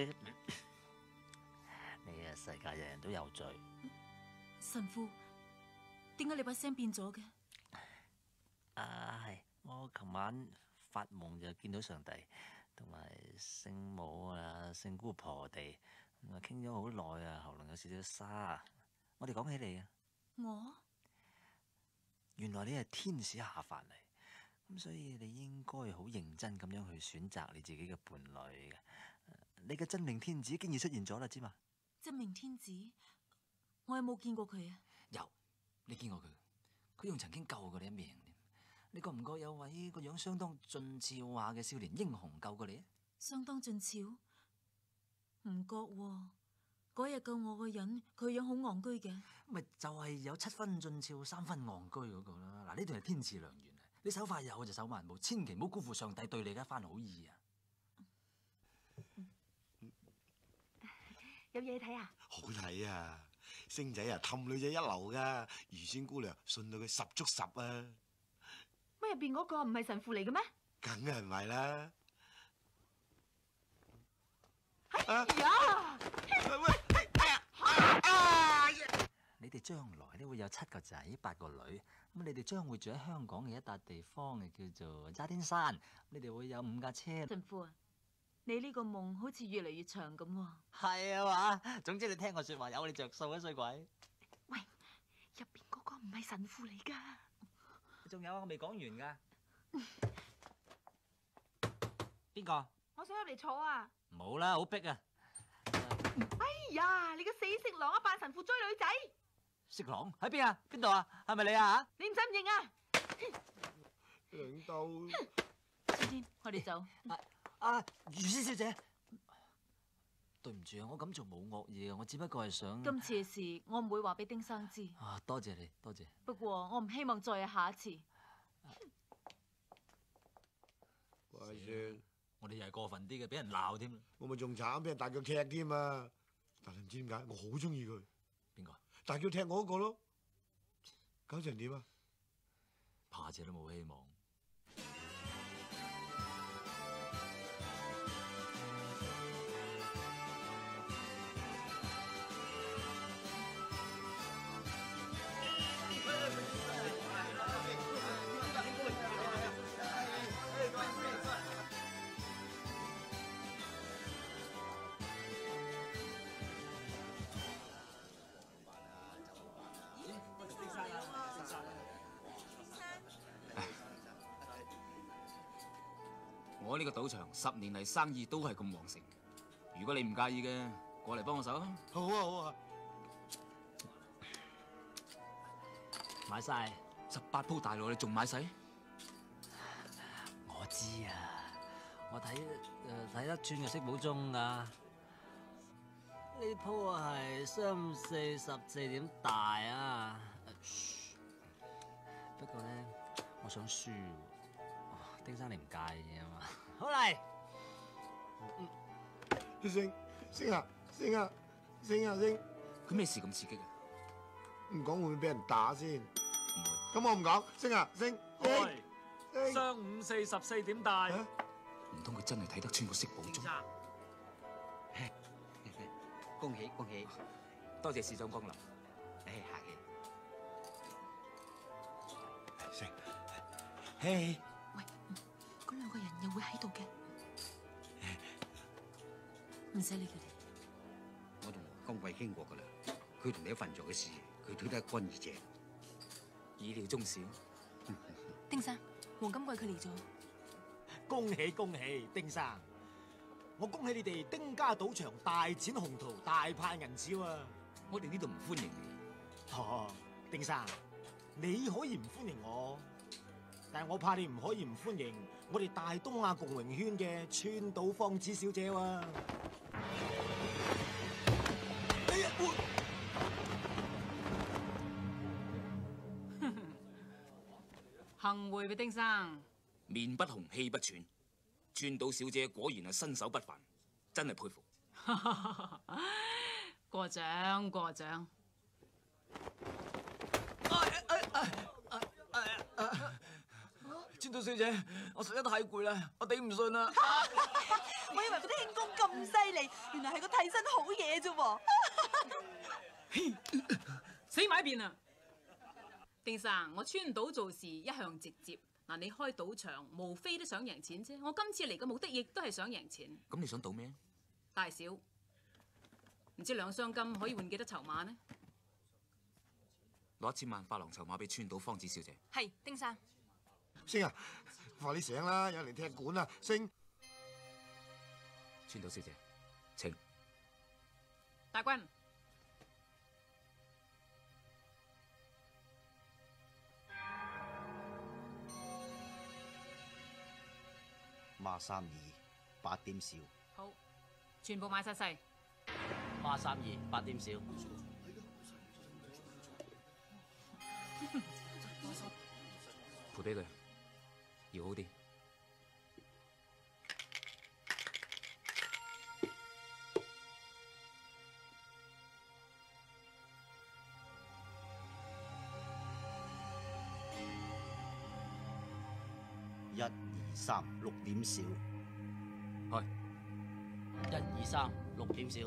你啊，世界人人都有罪。 神父。點解你把聲變咗嘅？ 唉，我我琴晚發夢就見到上帝同埋聖母啊、聖姑婆地，咁啊傾咗好耐啊，喉嚨有少少沙。我哋講起你啊， 我原來你係天使下凡嚟，咁所以你應該好認真咁樣去選擇你自己嘅伴侶嘅。你嘅真命天子經已出現咗啦，知嘛？ 真命天子，我有冇見過佢啊？ 有，你見過佢？佢仲曾經救過你一命添。你覺唔覺有位個樣相當俊俏下嘅少年英雄救過你啊？ 相當俊俏？唔覺喎，嗰日救我個人，佢樣好戇居嘅。 咪就係有七分俊俏、三分戇居嗰個啦。嗱，呢段係天賜良緣啊！你手快有就手慢冇，千祈唔好辜負上帝對你嘅一番好意啊！ 有嘢睇啊！ 好睇啊！星仔啊，氹女仔一流噶，如仙姑娘信到佢十足十啊！ 乜入邊嗰個唔係神父嚟嘅咩？ 梗係唔係啦！ 哎呀！ 喂，哎呀！啊！ 你哋將來咧會有七個仔八個女，咁你哋將會住喺香港嘅一笪地方嘅叫做渣甸山，你哋會有五架車。 神父啊，你呢個夢好似越嚟越長咁喎。 係啊嘛，總之你聽我説話有你着數啊，衰鬼！ 喂，入邊嗰個唔係神父嚟㗎。 仲有啊，我未講完㗎。邊個？ 我想入嚟坐啊！ 冇啦，好逼啊！ 哎呀，你個死色狼啊，扮神父追女仔！ 色狼喺邊啊？邊度啊？係咪你啊？ 你唔使唔認啊！ 領導， 小天，我哋走。 啊，如仙小姐，對唔住啊，我咁做冇惡意啊，我只不過係想。 今次嘅事我唔會話俾丁生知。 啊，多謝你，多謝。 不過我唔希望再有下一次。 怪算， 我哋又係過分啲嘅，俾人鬧添。 我咪仲慘，俾人大腳踢添啊！但係唔知點解，我好中意佢。 邊個？ 大腳踢我嗰個咯。搞成點啊？ 怕姐都冇希望。我呢個賭場十年嚟生意都係咁旺盛，如果你唔介意嘅，過嚟幫我手啊！ 好啊好啊， 買晒十八鋪大路，你仲買晒？ 我知啊，我睇誒睇得穿嘅識寶鐘噶。呢鋪係三四十四點大啊！不過咧，我想輸喎。丁生你唔介意啊嘛？好嚟， 星星啊星啊星啊星， 佢咩事咁刺激啊？ 唔講會唔會俾人打先？ 唔會。 咁我唔講，星啊星星。 雙五四十四點大。 唔通佢真係睇得穿個色寶鐘？ 恭喜恭喜！ 多謝市長光臨。誒， 客氣。 星，嘿。 喂，嗰兩個人又會喺度嘅，唔使理佢哋。 我同江貴傾過噶啦，佢同你一份做嘅事，佢推得一乾二淨。 意料中事。 丁生，黃金貴佢嚟咗。 恭喜恭喜，丁生！我恭喜你哋丁家賭場大展宏圖，大派銀紙啊！ 我哋呢度唔歡迎你。 哦，丁生，你可以唔歡迎我，但係我怕你唔可以唔歡迎我哋大東亞共榮圈嘅川島芳子小姐喎。哎呀！ 幸會嘅丁生， 面不紅氣不喘，川島小姐果然係身手不凡，真係佩服。 過獎過獎。 川島小姐，我實在太攰啦，我頂唔順啦。 我以為嗰啲輕功咁犀利，原來係個替身好嘢啫喎！ 死埋一邊啊！丁生，我川島做事一向直接， 嗱，你開賭場無非都想贏錢啫。我今次嚟嘅目的亦都係想贏錢。 咁你想賭咩？ 大小，唔知兩箱金可以換幾多籌碼呢？ 攞一千萬發廊籌碼俾川島芳子小姐。 係，丁生。 星啊，快啲醒啦！有人嚟踢館啦，星。 川島小姐，請。 大軍。 孖三二八點少。 好，全部買晒細。 孖三二八點少。 賠俾佢，要好啲。 一二三六點少。 開。 一二三六點少。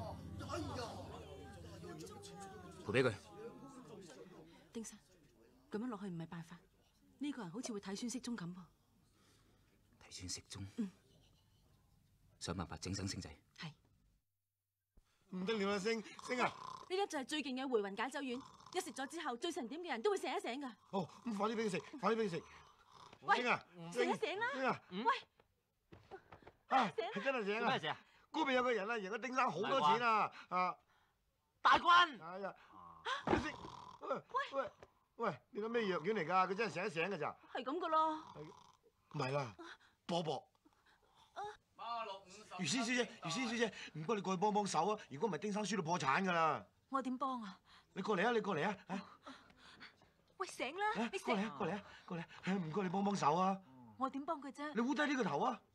賠俾佢。 丁生，咁樣落去唔係辦法。呢、這個人好似會睇穿色盅咁噃。 睇穿色盅。 嗯。 想辦法整醒星仔。 係。 唔得了啦，星星啊！ 呢粒就係最勁嘅回魂解酒丸，一食咗之後，醉成點嘅人都會醒一醒㗎。 哦，咁快啲俾佢食，快啲俾佢食。 喂， 星啊， 醒一醒啦！ 星啊， 喂， 啊，係真係醒啊！ 咩事啊？ 嗰邊有個人啊，贏咗丁生好多錢啊！啊， 大軍！ 哎呀，星，喂喂喂，你攞咩藥丸嚟㗎？佢真係醒一醒㗎咋？ 係咁㗎咯。 唔係啦，波波。 孖六五十。 余仙小姐，余仙小姐，唔該你過去幫幫手啊！如果唔係丁生輸到破產㗎啦。 我點幫啊？ 你過嚟啊！你過嚟啊！啊！ 喂，醒啦！你醒！ 過嚟啊！過嚟啊！過嚟啊！唔該你幫幫手啊！ 我點幫佢啫？ 你烏低呢個頭啊！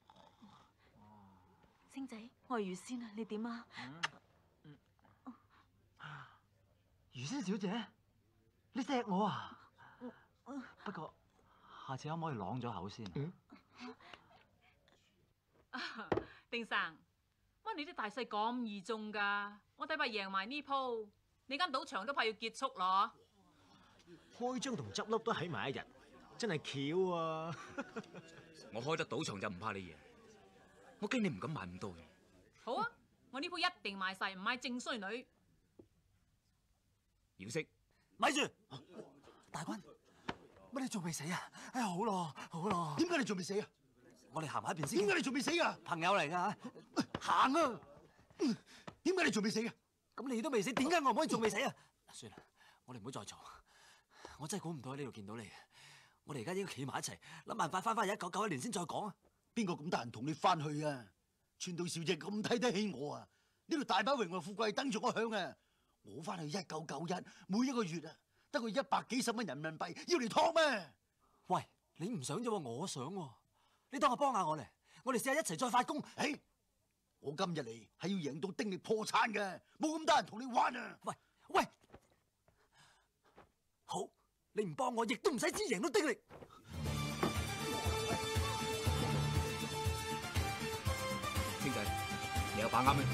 星仔，我係余仙啊，你點啊？ 余仙小姐，你錫我啊？不過下次可唔可以啷咗口先？ 嗯。 丁生，乜你啲大細咁易中㗎？我睇怕贏埋呢鋪，你間賭場都怕要結束咯。 開張同執笠都喺埋一日，真係巧啊！ 我開得賭場就唔怕你贏，我驚你唔敢買咁多嘅。 好啊，我呢鋪一定賣晒，唔買正衰女。 妖色， 咪住！大軍，乜你仲未死啊？哎呀，好咯，好咯。 點解你仲未死啊？ 我哋行埋一邊先。 點解你仲未死啊？ 朋友嚟㗎， 行啊！點解你仲未死啊？ 咁你都未死，點解我唔可以仲未死啊？算啦，我哋唔好再嘈。我真係估唔到喺呢度見到你。我哋而家應該企埋一齊，諗辦法翻返去一九九一年先再講啊！ 邊個咁得閒同你翻去啊？川島小姐咁睇得起我啊！呢度大把榮華富貴等住我享啊！我翻去一九九一，每一個月啊，得個一百幾十蚊人民幣，要嚟托咩？ 喂，你唔想啫喎，我想喎。你當我幫下我嚟，我哋試下一齊再發工。 誒，我今日嚟係要贏到丁力破產嘅，冇咁得閒同你玩啊！ 喂喂，好，你唔幫我，亦都唔使知贏到丁力。 星仔，你有把握咩？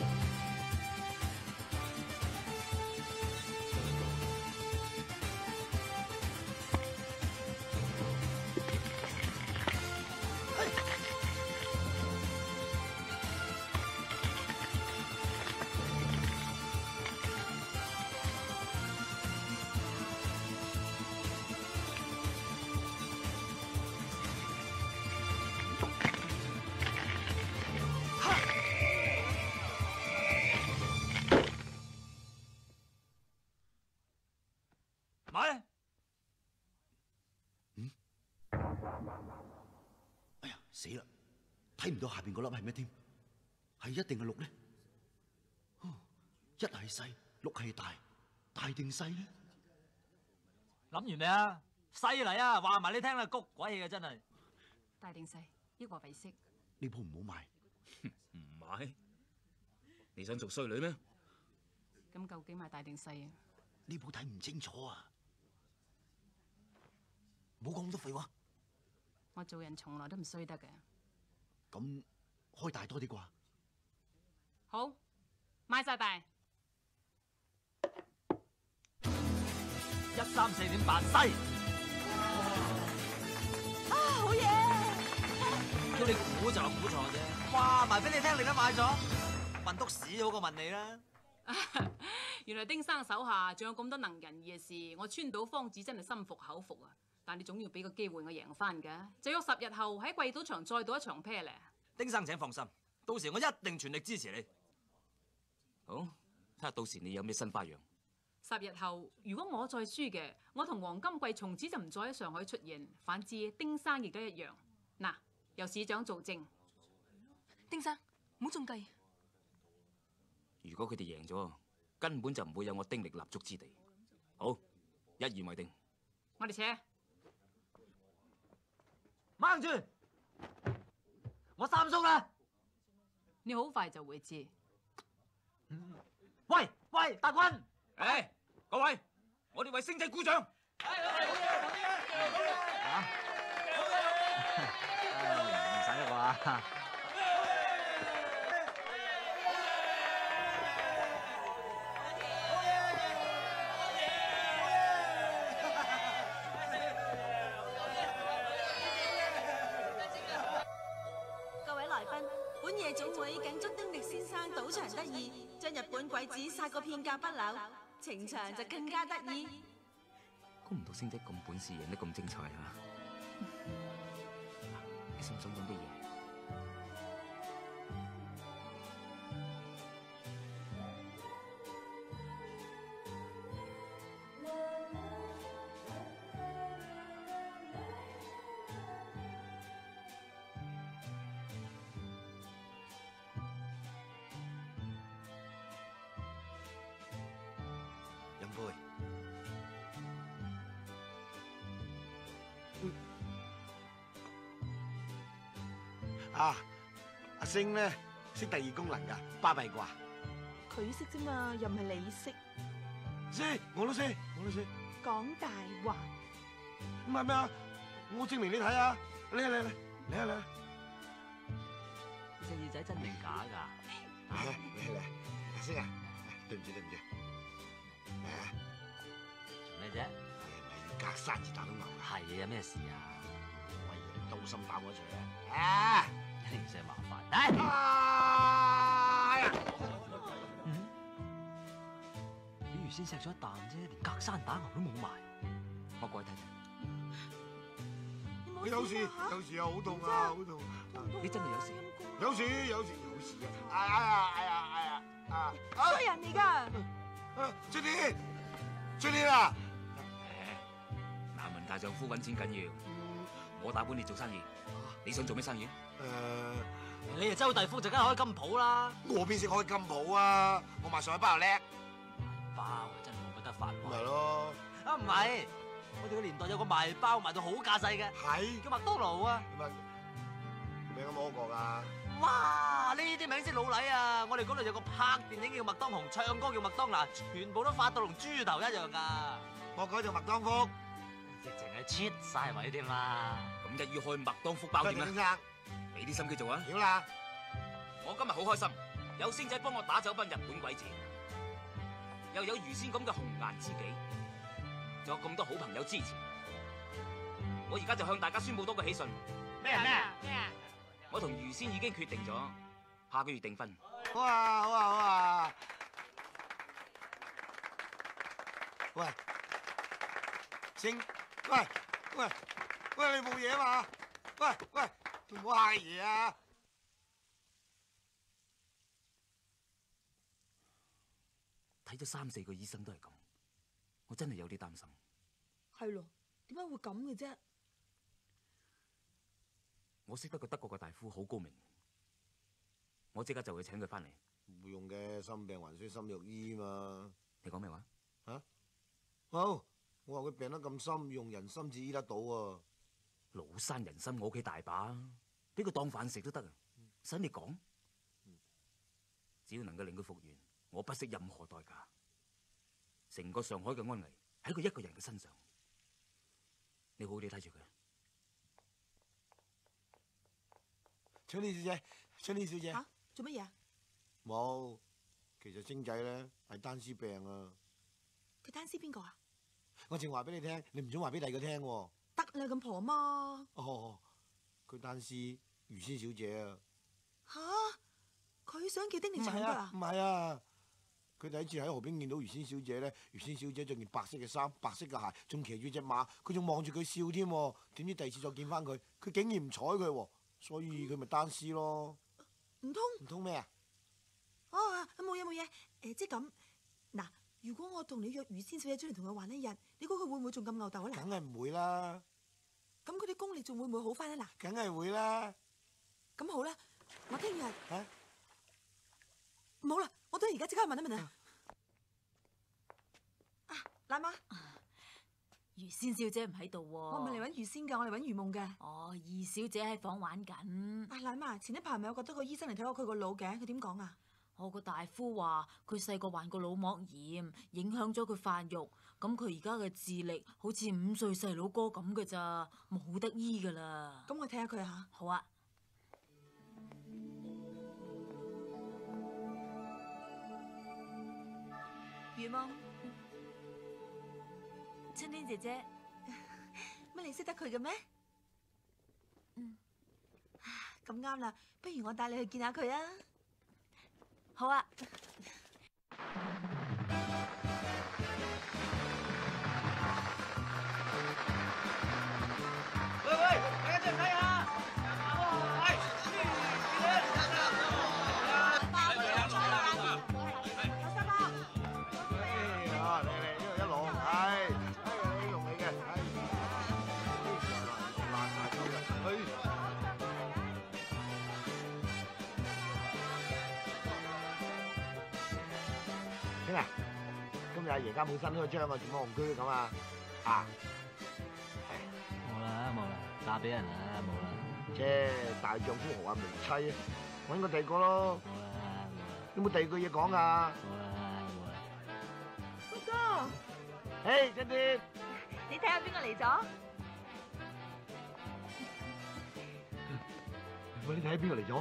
買。 嗯？哎呀，死啦！睇唔到下邊嗰粒係咩添？係一定係六咧？一係細，六係大，大定細咧？ 諗完未啊？細嚟啊！話埋你聽啦，谷鬼氣嘅真係。 大定細，抑或為息？ 呢鋪唔好買。 唔買？你想做衰女咩？ 咁究竟買大定細啊？ 呢鋪睇唔清楚啊！冇講咁多廢話。 我做人從來都唔衰得嘅。 咁開大多啲啩？ 好，買晒大。 一三四點八西。 啊，好嘢！ 到你估就話估錯啫。哇，埋俾你聽，你都買咗，問篤屎好過問你啦。 原來丁生手下仲有咁多能人異嘅事，我川島芳子真係心服口服啊！但你總要俾個機會我贏翻㗎，就約十日後喺貴賭場再賭一場啤咧。 丁生請放心，到時我一定全力支持你。 好，睇下到時你有咩新花樣。 十日後如果我再輸嘅，我同黃金貴從此就唔再喺上海出現。反之，丁生亦都一樣。嗱，由市長做證。 丁生，唔好中計。 如果佢哋贏咗，根本就唔會有我丁力立足之地。好，一言為定。 我哋扯。 掹住！我三叔啦！ 你好快就會知。 喂喂，大軍！ 誒，各位，我哋為星仔鼓掌。 唔使啦啩。 本夜總會謹祝丁力先生賭場得意，將日本鬼子殺個片甲不留，情場就更加得意。 估唔到星仔咁本事，贏得咁精彩啊！你想唔想飲啲嘢？ 啊，阿星咧識第二功能噶，巴閉啩？ 佢識啫嘛，又唔係你識。 識，我都識，我都識。 講大話。 唔係咩啊？我證明你睇啊！嚟嚟嚟嚟啊嚟啊！ 隻耳仔真定假㗎？ 嚟嚟嚟，阿星啊，對唔住對唔住，嚟啊！ 做咩啫？ 咪要隔山至打到牛啊！ 係啊，有咩事啊？ 喂，刀心打我一錘啊！啊！ 你唔使麻煩。 哎呀！ 嗯？比如先錫咗一啖啫，連隔山打牛都冇埋。 我過去睇睇。 有事有事啊！好痛啊！好痛！ 你真係有事？ 有事有事有事啊！哎呀哎呀哎呀啊！ 衰人嚟㗎！ 春天，春天啊！ 男人大丈夫揾錢緊要，我打本你做生意，你想做咩生意？ 誒， 你係周大福就梗係開金鋪啦。 我邊識開金鋪啊？我賣上海包又叻。 包真係冇乜得發喎。 咪咯。 啊唔係，我哋個年代有個賣包賣到好架勢嘅， 係叫麥當勞啊。 你有冇摸過㗎？ 哇！呢啲名先老禮啊！我哋嗰度有個拍電影叫麥當雄，唱歌叫麥當娜，全部都發到同豬頭一樣㗎。 我改做麥當福。 直情係切晒位添啦。 咁一於開麥當福包店啦。俾啲心機做啊！ 曉啦！ 我今日好開心，有星仔幫我打走班日本鬼子，又有如仙咁嘅紅顏知己，仲有咁多好朋友支持。我而家就向大家宣布多個喜訊。 咩啊咩啊咩啊！ 我同如仙已經決定咗，下個月訂婚。 好啊好啊好啊！喂，星，喂喂喂，你冇嘢嘛？喂喂！唔好嗌嘢啊！ 睇咗三四個醫生都係咁，我真係有啲擔心。 係咯，點解會咁嘅啫？ 我識得個德國嘅大夫好高明，我即刻就去請佢翻嚟。 冇用嘅，心病還需心藥醫嘛。 你講咩話？ 嚇、啊？好，我話佢病得咁深，用人參至醫得到啊！ 廬山人參我屋企大把，俾佢當飯食都得啊！使你講？只要能夠令佢復原，我不惜任何代價。成個上海嘅安危喺佢一個人嘅身上，你好好地睇住佢。 春妮小姐，春妮小姐， 嚇做乜嘢啊？ 冇，其實星仔咧係單絲病啊。 佢單絲邊個啊？ 我淨話俾你聽，你唔准話俾第二個聽喎。 得啦，咁婆媽。 哦，佢單絲魚仙小姐啊。 吓？佢想叫丁力唔搶佢啊？ 係啊，唔係啊。佢第一次喺河邊見到魚仙小姐咧，魚仙小姐着件白色嘅衫、白色嘅鞋，仲騎住隻馬，佢仲望住佢笑添。點知第二次再見翻佢，佢竟然唔睬佢，所以佢咪單絲咯。 唔通？ 唔通咩啊？ 哦，冇嘢冇嘢。誒，即係咁。嗱，如果我同你約魚仙小姐出嚟同佢玩一日，你估佢會唔會仲咁吽哣啊？嗱， 梗係唔會啦。 咁佢啲功力仲會唔會好翻啊？嗱， 梗係會啦。 咁好啦，我聽日。 嚇？ 唔好啦，我都而家即刻問一問啊！啊，奶媽， 魚仙小姐唔喺度喎。 我唔係嚟揾魚仙㗎，我嚟揾魚夢嘅。 哦，二小姐喺房玩緊。 啊，奶媽，前一排咪有覺得個醫生嚟睇過佢個腦嘅，佢點講啊？ 我個大夫話佢細個患過腦膜炎，影響咗佢發育，咁佢而家嘅智力好似五歲細佬哥咁嘅咋，冇得醫㗎啦。 咁我睇下佢嚇。 好啊。 魚夢， 春天姐姐， 乜你識得佢嘅咩？ 嗯， 咁啱啦，不如我帶你去見下佢啊！ 好啊。 喂喂，大家進嚟睇下！喂， 兄啊，今日阿爺家冇新開張啊，做乜戇居咁啊？啊， 冇啦冇啦，打俾人啦冇啦。 啫，大丈夫何患無妻啊？揾個第二個咯。 冇啦冇啦。 有冇第二句嘢講㗎？ 冇啦冇啦。 哥哥， 嘿，真啲。 你睇下邊個嚟咗？ 喂，你睇下邊個嚟咗？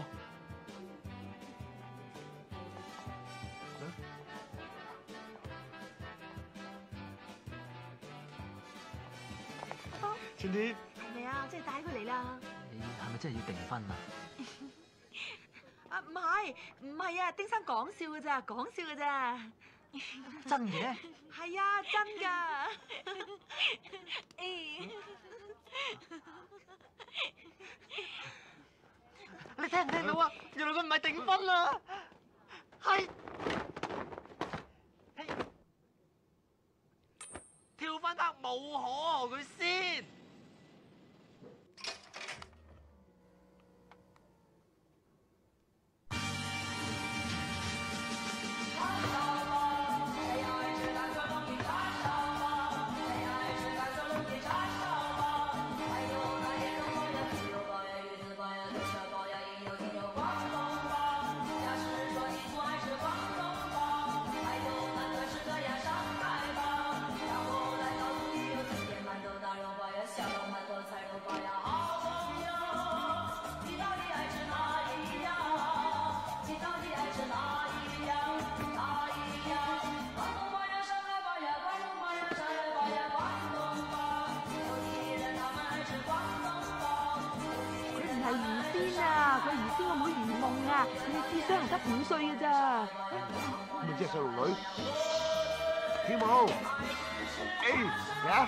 前啲係咪啊？即係帶佢嚟啦！ 你係咪真係要訂婚啊？ 啊，唔係唔係啊！丁生講笑㗎咋，講笑㗎咋。 真嘅？ 係啊，真㗎。 你聽唔聽到啊？原來佢唔係訂婚啦，係跳翻得冇可賀佢先。 你智商係得五歲嘅咋？ 咪即係細路女跳舞，誒嚟啊！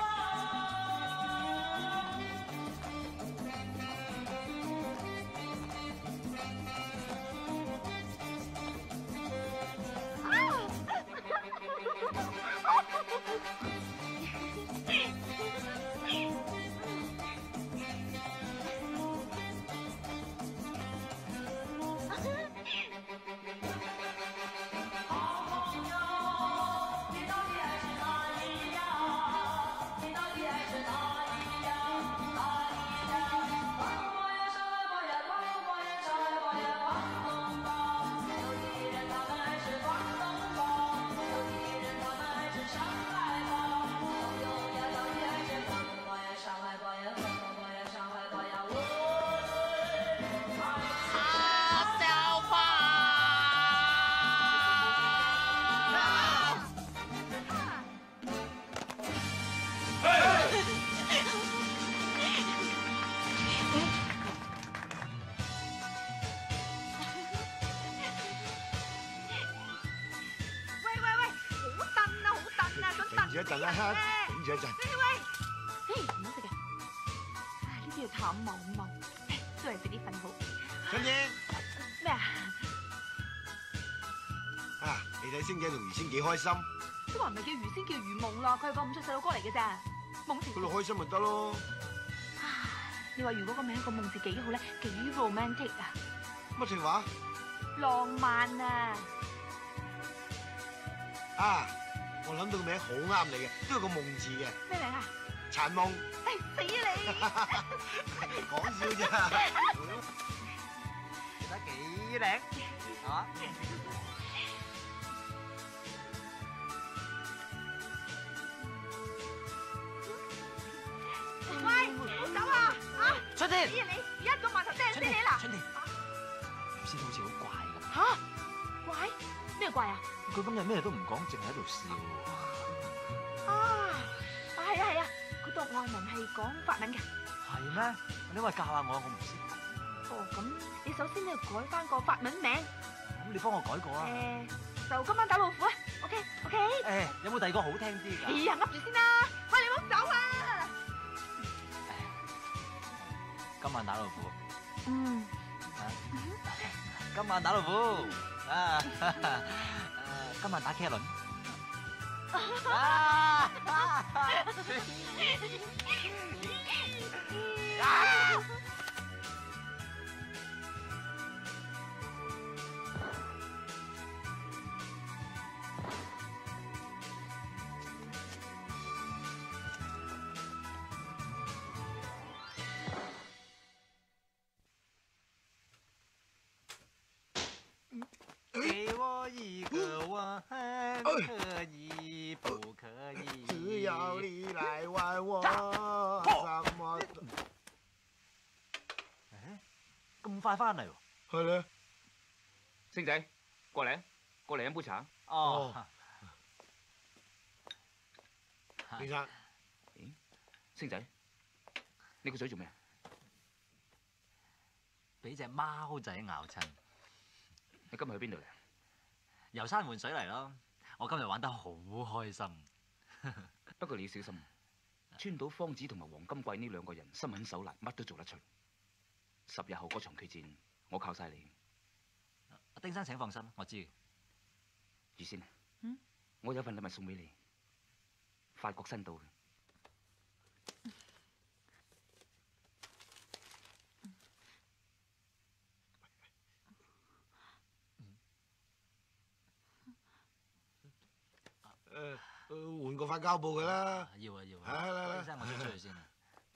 陣啦，頂住一陣。 嘿，唔好食嘅。啊，呢啲要淡茂茂，都係食啲粉好。 春姐， 咩啊？ 啊，你睇星姐同魚仙幾開心， 都話唔係叫魚仙叫魚夢咯，佢係個五歲細佬哥嚟嘅咋，夢字。 佢度開心咪得咯。 你話如果個名個夢字幾好咧，幾 romantic 啊！ 乜情話？ 浪漫啊！ 啊，我諗到個名好啱你嘅，都有個夢字嘅。 咩名啊？ 殘夢。 哎，死你！ 講笑啫。 你睇幾靚，係嘛？ 喂，唔好走啊！啊！ 春天， 你你一個碼頭掟死你啦！ 春天，魚仙好似好怪咁。 吓？怪？咩怪啊？ 佢今日咩都唔講，淨係喺度笑。 啊！啊係啊係啊，佢讀外文係講法文嘅。 係咩？你話教下我，我唔識。 哦，咁你首先要改翻個法文名。 咁你幫我改過啊？ 誒，就今晚打老虎啊 ！OK OK。 誒，有冇第二個好聽啲㗎？ 哎呀，噏住先啦！喂，你唔好走啊！ 今晚打老虎。 嗯。 今晚打老虎。啊！今晚打茄輪。啊！给我一个吻，可以不可以？ 只要你來玩我，什麼都。 咁快翻嚟喎？ 係咧。 星仔，過嚟，過嚟飲杯茶。 哦。 先生。 咦，星仔，你個嘴做咩？ 俾隻貓仔咬親。 你今日去邊度嚟？ 遊山玩水嚟咯。我今日玩得好開心。 不過你要小心，川島芳子同埋黃金貴呢兩個人心狠手辣，乜都做得出。十日後嗰場決戰，我靠晒你。 丁生請放心，我知。 魚仙， 嗯， 我有份禮物送俾你，法國新到嘅。 誒，換個發膠布佢啦。 要啊要啊。 係嚟嚟。 丁生，我先出去先啊。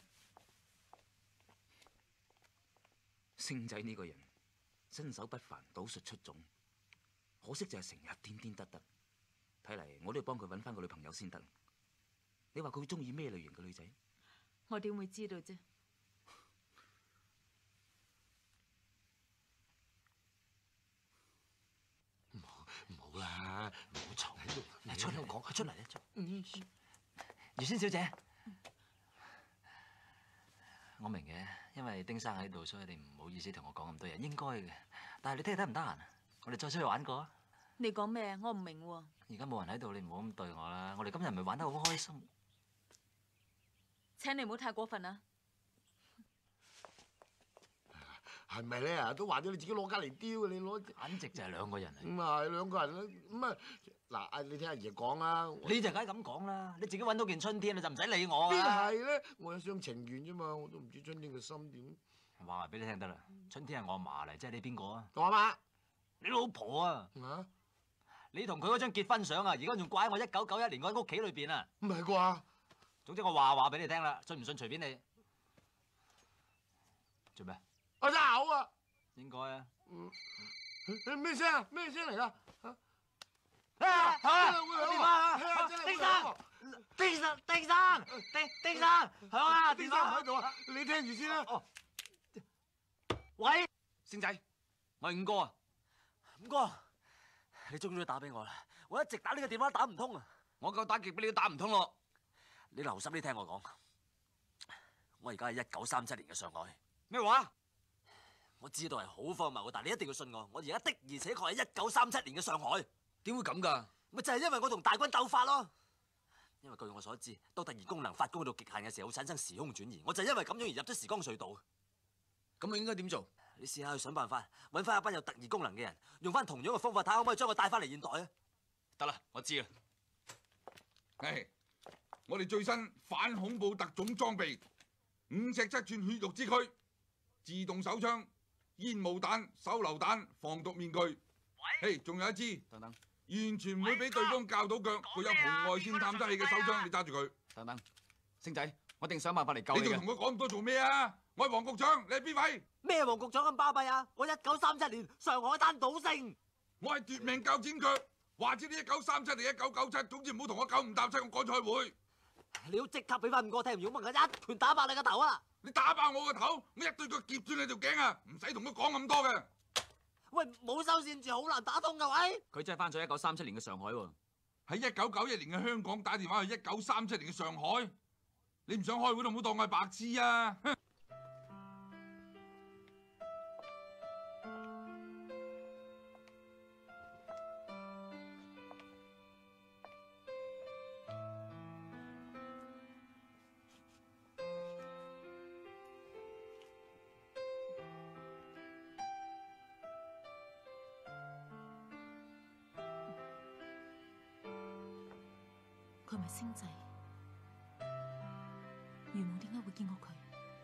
星仔呢個人身手不凡，賭術出眾，可惜就係成日癲癲得得。睇嚟我都要幫佢揾翻個女朋友先得。你話佢會中意咩類型嘅女仔？ 我點會知道啫？ 唔好啦，唔好嘈喺度， 嚟出嚟講，出嚟啦！ 嗯， 魚仙小姐，我明嘅，因為丁生喺度，所以你唔好意思同我講咁多嘢，應該嘅。但係你聽日得唔得閒？我哋再出去玩過啊！ 你講咩啊？我唔明喎。 而家冇人喺度，你唔好咁對我啦。我哋今日咪玩得好開心。 請你唔好太過分啊！ 係咪咧啊？都話咗你自己攞架嚟丟嘅，你攞簡直就係兩個人嚟。 咁係兩個人啦，咁啊嗱，啊你聽阿爺講啦。 你就梗係咁講啦，你自己揾到件春天你就唔使理我啊。 邊係咧？我一廂情願啫嘛，我都唔知春天嘅心點。 話埋俾你聽得啦，春天係我阿嫲嚟，即係你邊個啊？ 我阿媽。 你老婆啊？ 啊？ 你同佢嗰張結婚相啊，而家仲掛喺我一九九一年嗰間屋企裏邊啊？ 唔係啩？ 總之我話話俾你聽啦，信唔信隨便你。做咩？ 我真係嘔啊！ 應該啊。 嗯。咩聲啊？咩聲嚟㗎？ 啊！嚇！ 電話啊！丁生，丁生，丁生，丁丁生，響啊！ 丁生唔喺度啊！你聽住先啦。 哦。喂， 星仔， 我係五哥啊。五哥，你終於都打俾我啦！我一直打呢個電話打唔通啊！ 我夠打極俾你都打唔通咯。 你留心啲聽我講，我而家係一九三七年嘅上海。 咩話？ 我知道係好荒謬，但係你一定要信我。我而家的而且確係一九三七年嘅上海。 點會咁㗎？ 咪就係因為我同大軍鬥法咯。 因為據我所知，當特異功能發功到極限嘅時候，會產生時空轉移。我就因為咁樣而入咗時光隧道。 咁我應該點做？ 你試下去想辦法，揾翻一班有特異功能嘅人，用翻同樣嘅方法，睇下可唔可以將我帶翻嚟現代啊！ 得啦，我知啦。 係，我哋最新反恐怖特種裝備五尺七寸血肉之軀，自動手槍、煙霧彈、手榴彈、防毒面具。喂，仲有一支， 等等， 完全唔會俾對方較到腳，具有紅外線探測器嘅手槍，你揸住佢。 等等，星仔，我一定想辦法嚟救你嘅。 你仲同佢講咁多做咩啊？我係黃局長，你係邊位？ 咩黃局長咁巴閉啊？我一九三七年上海灘賭聖， 我係奪命鉸剪腳。話知你一九三七定一九九七，總之唔好同我九唔搭七，我趕賽會。 你要即刻俾翻五個聽，如果唔係我一拳打爆你個頭啊！ 你打爆我個頭，我一對腳夾住你條頸啊！唔使同佢講咁多嘅。 喂，冇收線住，好難打通噶喂。 佢真係翻咗一九三七年嘅上海喎， 喺一九九一年嘅香港打電話去一九三七年嘅上海，你唔想開會都唔好當我係白痴啊！ 佢咪星仔？余夢點解會見過佢？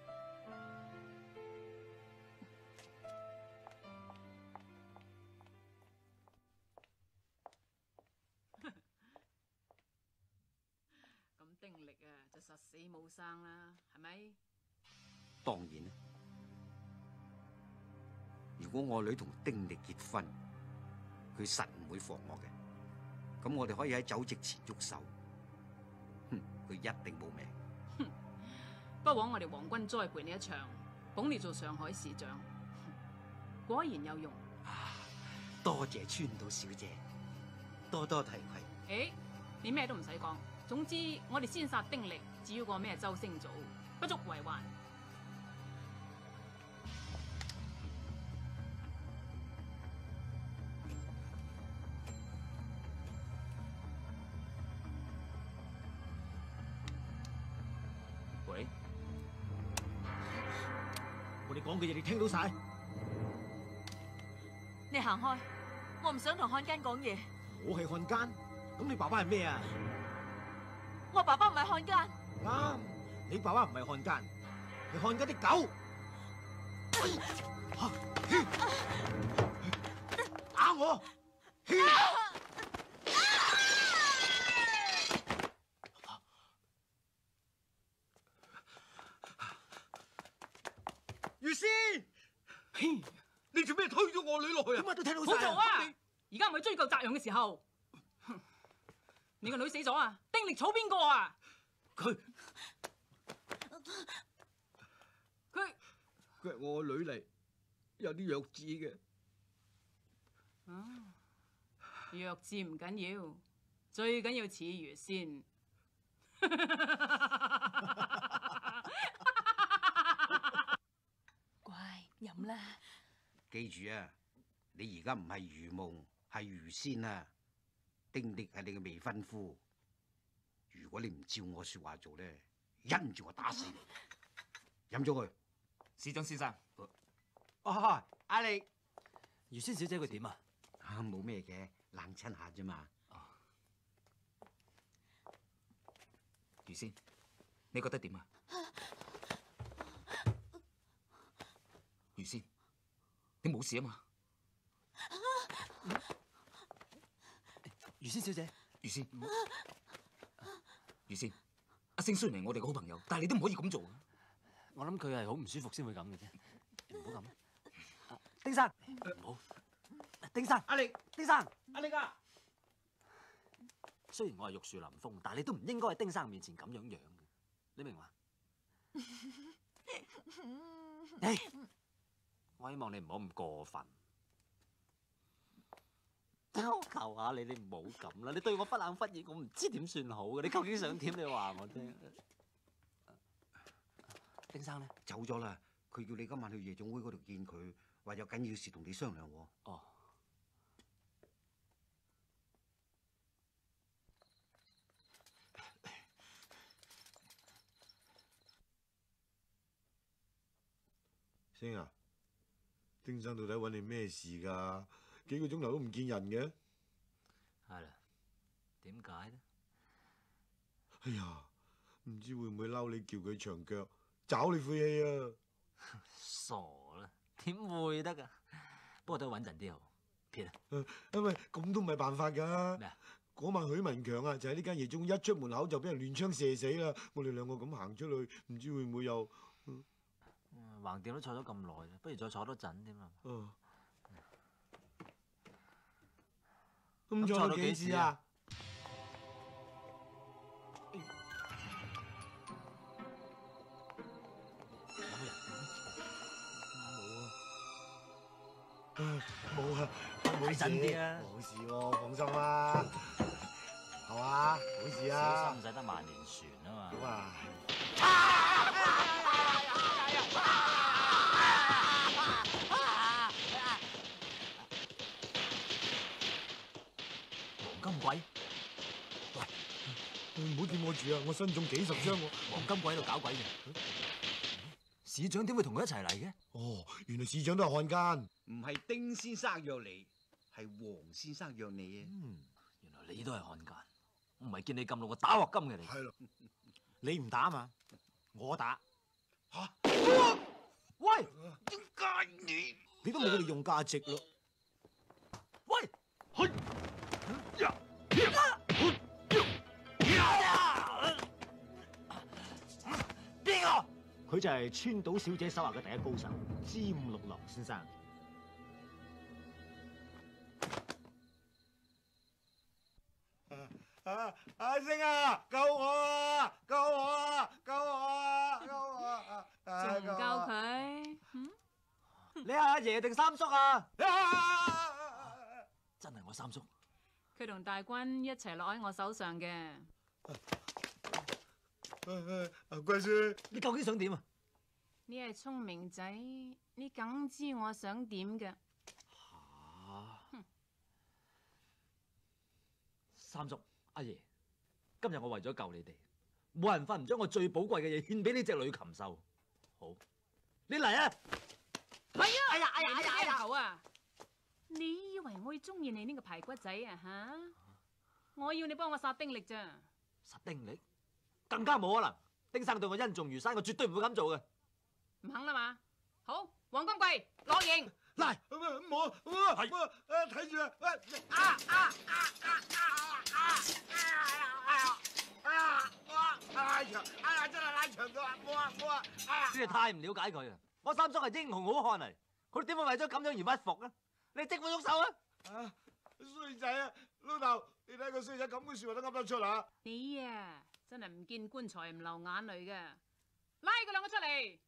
咁丁力啊，就實死冇生啦，係咪？ 當然啦，如果我女同丁力結婚，佢實唔會放我嘅。咁我哋可以喺走之前喐手。哼，佢一定冇命。 哼，不枉我哋皇軍栽培你一場，捧你做上海市長，果然有用。 多謝川島小姐，多多提攜。 誒，你咩都唔使講，總之我哋先殺丁力，至於個咩周星祖，不足為患。 喂， 我哋講嘅嘢你聽到晒？ 你行開，我唔想同漢奸講嘢。 我係漢奸，咁你爸爸係咩啊？ 我爸爸唔係漢奸。 啱，你爸爸唔係漢奸，係漢奸啲狗。打我！ 余師，你做咩推咗我女落去啊？ 點解都聽到晒？好做啊！而家唔係追究責任嘅時候。你個女死咗啊？丁力草邊個啊？ 佢佢佢係我個女嚟，有啲弱智嘅。 啊，弱智唔緊要，最緊要似魚先。 乖，飲啦。 記住啊，你而家唔係魚夢，係魚仙啊！丁力係你嘅未婚夫，如果你唔照我說話做咧，因住我打死你。飲咗佢， 市長先生。 哦，阿力， 余仙小姐佢點啊？ 啊，冇咩嘅，冷親下啫嘛。 余仙，你覺得點啊？余仙，你冇事啊嘛？ 余仙小姐， 余仙，余仙，阿星雖然係我哋嘅好朋友，但係你都唔可以咁做啊！ 我諗佢係好唔舒服先會咁嘅啫，唔好咁。丁生，唔好。丁生， 阿力， 丁生， 阿力啊！ 雖然我係玉樹臨風，但係你都唔應該喺丁生面前咁樣樣嘅，你明嘛？誒，我希望你唔好咁過分。我求下你，你唔好咁啦！你對我忽冷忽熱，我唔知點算好嘅。你究竟想點？你話我聽。丁生咧， 走咗啦。佢叫你今晚去夜總會嗰度見佢，話有緊要事同你商量喎。 哦。 星啊，丁生到底揾你咩事㗎？幾個鐘頭都唔見人嘅。 係啦，點解呢？ 哎呀，唔知會唔會嬲你叫佢長腳，找你晦氣啊！ 傻啦，點會得㗎？不過都穩陣啲好。撇啊！ 因為咁都唔係辦法㗎。 咩啊？ 嗰晚許文強啊，就喺呢間夜中一出門口就俾人亂槍射死啦！我哋兩個咁行出去，唔知會唔會又…… 嗯，橫掂都坐咗咁耐啦，不如再坐多陣添啊！ 哦，咁坐到幾時啊？冇啊，冇事啊， 冇事喎，放心啦，係嘛？冇事啊， 小心唔使得萬年船啊嘛。 咁啊， 黃金鬼， 喂，唔好掂我住啊！我身中幾十傷喎。 黃金鬼喺度搞鬼嘅，市長點會同佢一齊嚟嘅？ 哦，原來市長都係漢奸。 唔係丁先生約你，係黃先生約你啊！ 嗯，原來你都係漢奸，我唔係見你咁老個打鑊金嘅你。 係咯，你唔打嘛，我打。 嚇！ 喂， 點解你？ 你都冇佢哋用價值咯。 喂， 去呀！ 邊個？ 佢就係川島小姐手下嘅第一高手，詹六郎先生。 啊！阿星啊，救我啊！救我啊！救我啊！救我啊！ 仲唔救佢？嗯？ 你係阿爺定三叔啊？真係我三叔。 佢同大軍一齊落喺我手上嘅。 阿貴孫， 你究竟想點啊？ 你係聰明仔，你梗知我想點嘅。 嚇！三叔。阿爺，今日我為咗救你哋，冇人法唔將我最寶貴嘅嘢獻俾呢隻女禽獸。好，你嚟啊！ 係啊！ 哎呀哎呀哎呀哎呀！ 好啊！你以為我會中意你呢個排骨仔啊？吓！我要你幫我殺丁力咋？ 殺丁力？更加冇可能！丁生對我恩重如山，我絕對唔會咁做嘅。 唔肯啦嘛？好，黃金貴落營。 嚟，唔好唔好，係，誒睇住啊！喂，啊啊啊啊啊啊！哎呀，哇！拉長，哎呀，真係拉長咗啊！冇啊冇啊！哎呀， 你哋太唔了解佢啊！我三叔係英雄好漢嚟，佢點會為咗咁樣而屈服啊？你即管喐手啊！ 啊，衰仔啊！老豆，你睇個衰仔咁嘅説話都噏得出啊！ 你啊，真係唔見棺材唔流眼淚嘅，拉佢兩個出嚟！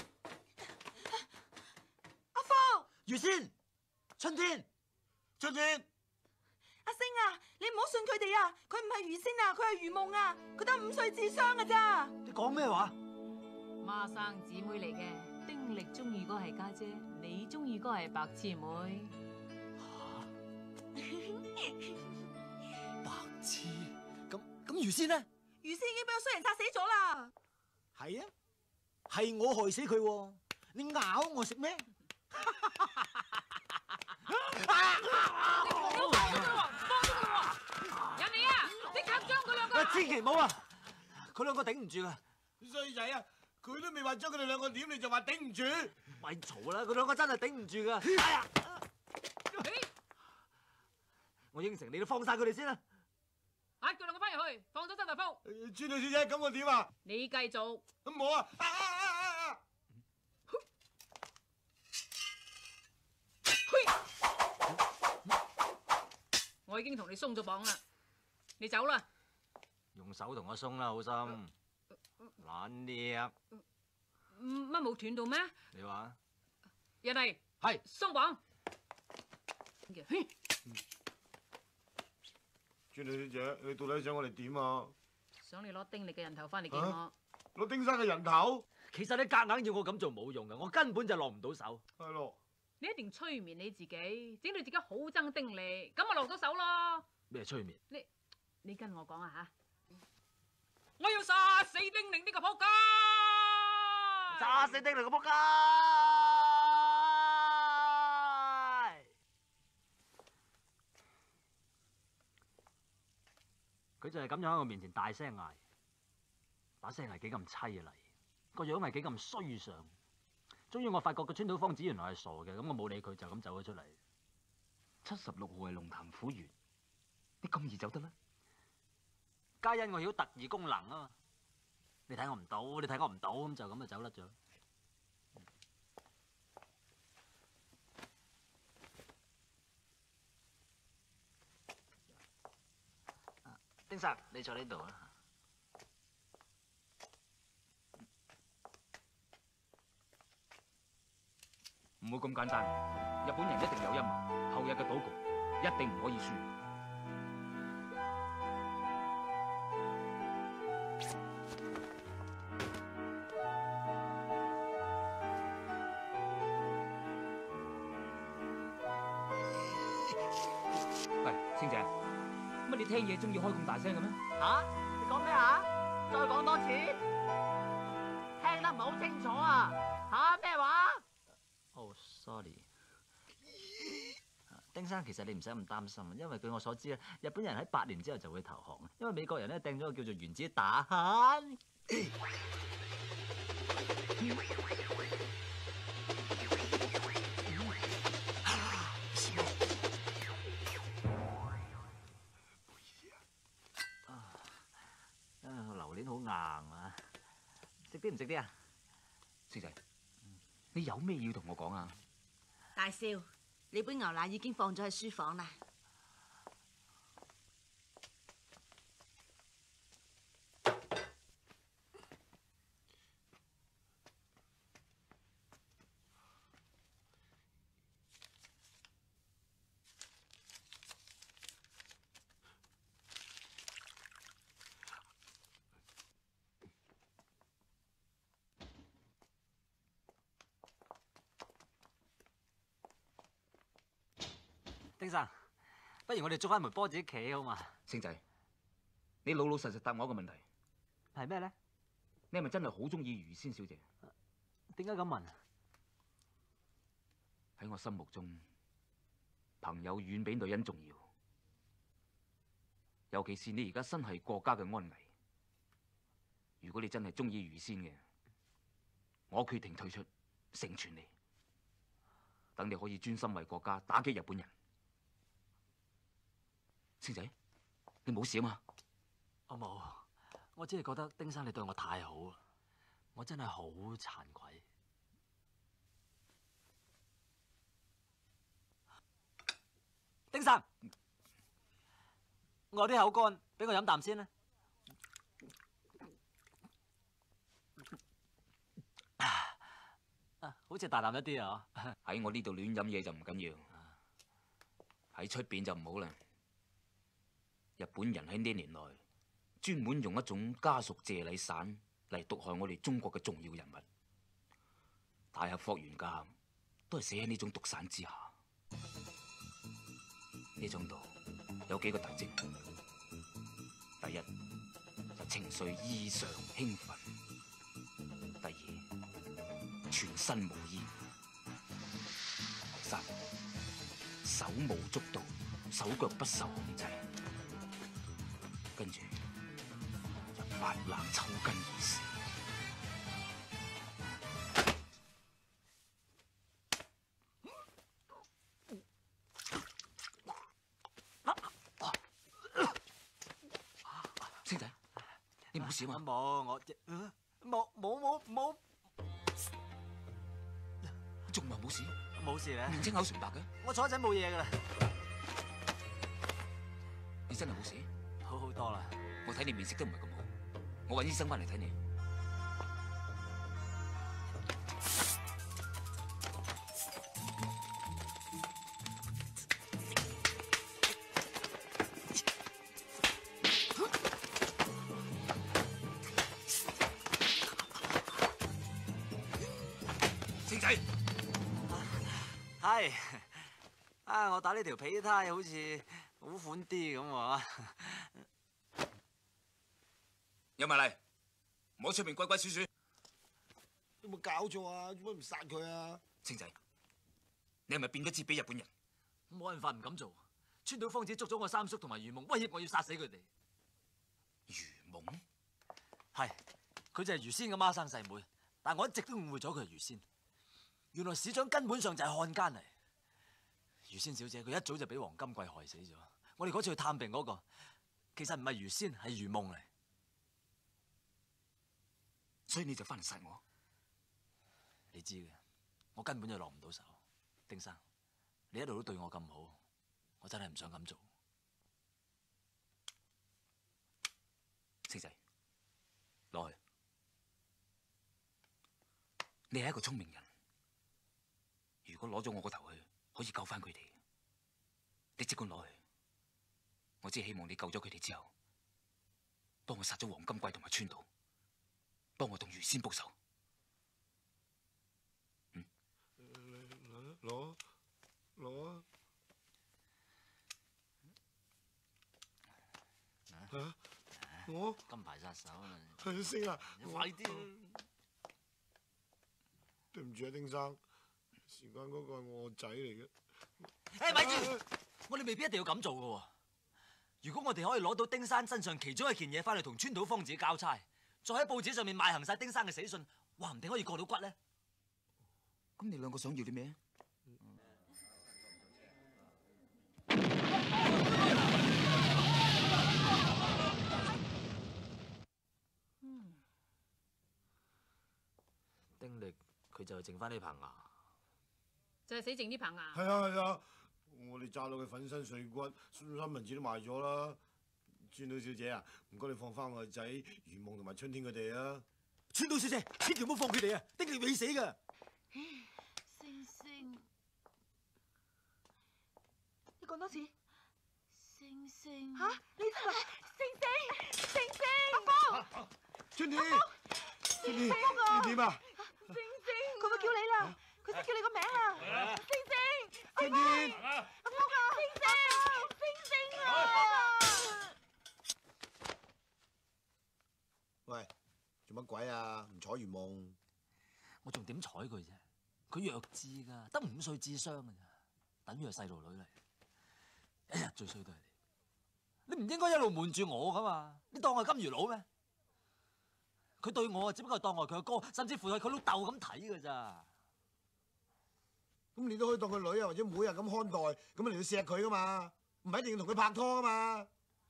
阿福， 月仙，春天，春天。 阿星啊，你唔好信佢哋啊！佢唔係魚仙啊，佢係魚夢啊！佢得五歲智商㗎咋？ 你講咩話？ 孖生姊妹嚟嘅，丁力中意嗰係家姐，你中意嗰係白痴妹。 白痴？咁咁魚仙呢？ 魚仙已經俾個衰人殺死咗啦！ 係啊，係我害死佢喎！你咬我食咩？ 人哋啊，即刻將佢兩個！ 千祈唔好啊！佢兩個頂唔住啊！ 衰仔啊！佢都未話將佢哋兩個點，你就話頂唔住？ 咪嘈啦！佢兩個真係頂唔住噶！哎呀！我應承你，都放晒佢哋先啦！ 押佢兩個翻入去，放咗周大福。 川島小姐，咁我點啊？ 你繼續。 咁冇啊！啊啊啊啊！ 我已經同你鬆咗綁啦，你走啦。 用手同我鬆啦，好心。懶叻。 乜冇斷到咩？ 你話？ 人哋係鬆綁。 川島小姐，你到底想我哋點啊？ 想你攞丁力嘅人頭翻嚟見我。 攞丁生嘅人頭？ 其實你夾硬要我咁做冇用噶，我根本就落唔到手。 係咯。 你一定催眠你自己，整到自己好憎丁力，咁咪落到手咯。 咩催眠？ 你你跟我講啊吓！我要殺死丁力呢個仆街！ 殺死丁力個仆街！ 佢就係咁樣喺我面前大聲嗌，把聲係幾咁凄厲，個樣係幾咁衰相。終於我發覺個川島芳子原來係傻嘅，咁我冇理佢，就咁走咗出嚟。 七十六號係龍潭虎穴，你咁易走得啦？ 皆因我曉特異功能啊嘛！你睇我唔到，你睇我唔到，咁就咁就走甩咗。丁生，你坐呢度啊。 唔會咁簡單，日本人一定有陰謀，後日嘅賭局一定唔可以輸。喂，星姐，乜你聽嘢中意開咁大聲嘅咩？ 吓？你講咩啊？再講多次，聽得唔係好清楚啊！吓？咩話？ 哦、oh, ，sorry， 丁生，其實你唔使咁擔心，因為據我所知咧，日本人喺八年之後就會投降，因為美國人咧掟咗個叫做原子彈。啊，榴蓮好硬啊！食啲唔食啲啊？ 星仔。你有咩要同我講啊？ 大少，你杯牛奶已經放咗喺書房啦。 丁生，不如我哋捉翻枚波自己企好嘛？ 星仔，你老老實實答我一個問題， 係咩咧？ 你係咪真係好中意余仙小姐？ 點解咁問？ 喺我心目中，朋友遠比女人重要，尤其是你而家身係國家嘅安危。如果你真係中意余仙嘅，我決定退出，成全你，等你可以專心為國家打擊日本人。星仔，你冇事啊嘛？ 我冇，我只係覺得丁生你對我太好啦，我真係好慚愧。丁生，我有啲口乾，俾我飲啖先啦。啊，好似大啖一啲啊！ 喺我呢度亂飲嘢就唔緊要，喺出邊就唔好啦。日本人喺呢年內專門用一種家屬謝禮散嚟毒害我哋中國嘅重要人物。大俠霍元甲都係死喺呢種毒散之下。呢種毒有幾個特徵：第一，就情緒異常興奮；第二，全身無衣；第三，手舞足蹈，手腳不受控制。跟住就發冷抽筋而死。星仔，你冇事嘛？ 冇，我冇冇冇冇， 仲話冇事？ 冇事咧， 面青口唇白嘅。 我坐一陣冇嘢噶啦。 你真係冇事？ 好好多啦。 我睇你面色都唔係咁好，我揾醫生翻嚟睇你。星仔， 係啊！我打呢條皮呔好似好款啲咁啊！ 有埋嚟，唔好出面鬼鬼祟祟。 有冇搞錯啊？做乜唔殺佢啊？ 星仔，你係咪變咗節俾日本人？ 冇辦法唔敢做。川島芳子捉咗我三叔同埋余夢，威脅我要殺死佢哋。 余夢係，佢就係余仙嘅孖生細妹，但我一直都誤會咗佢係余仙。原來市長根本上就係漢奸嚟。余仙小姐佢一早就俾黃金貴害死咗。我哋嗰次去探病嗰個，其實唔係余仙，係余夢嚟。 所以你就翻嚟殺我？ 你知嘅，我根本就落唔到手。丁生，你一路都對我咁好，我真係唔想咁做。 星仔，攞去。你係一個聰明人，如果攞咗我個頭去，可以救翻佢哋。你即管攞去。我只係希望你救咗佢哋之後，幫我殺咗黃金貴同埋川島，幫我同余仙報仇。嗯， 攞攞啊！嚇！我金牌殺手啊！ 係星啊！ 快啲！ 對唔住啊，丁生，時間嗰個係我個仔嚟嘅。 誒，咪住！我哋未必一定要咁做嘅喎。如果我哋可以攞到丁生身上其中一件嘢翻去同川島芳子交差，再喺報紙上面賣行晒丁生嘅死訊，話唔定可以過到骨咧。 咁你兩個想要啲咩？ 嗯， 丁力佢就係剩翻呢棚牙， 就係死剩呢棚牙。 係啊係啊，我哋炸到佢粉身碎骨，新聞紙都賣咗啦。川島小姐啊，唔該你放翻我個仔余夢同埋春天佢哋啊。 川島小姐，千祈唔好放佢哋啊！丁力未死噶。 星星，你講多次。星星。嚇！你真係星星，星星。阿芳。 春天。 春天。 你點啊？ 星星，佢會叫你啦，佢識叫你個名啦。星星。 春天。 阿芳啊！星星，星星啊！ 喂，做乜鬼啊？唔睬余夢？ 我仲點睬佢啫？佢弱智㗎，得五歲智商㗎咋，等於係細路女嚟。一日最衰都係你，你唔應該一路瞞住我㗎嘛？你當我係金魚佬咩？佢對我啊，只不過係當我係佢嘅哥，甚至乎係佢老豆咁睇㗎咋。 咁你都可以當佢女啊或者妹啊咁看待，咁你要錫佢㗎嘛，唔係一定要同佢拍拖㗎嘛。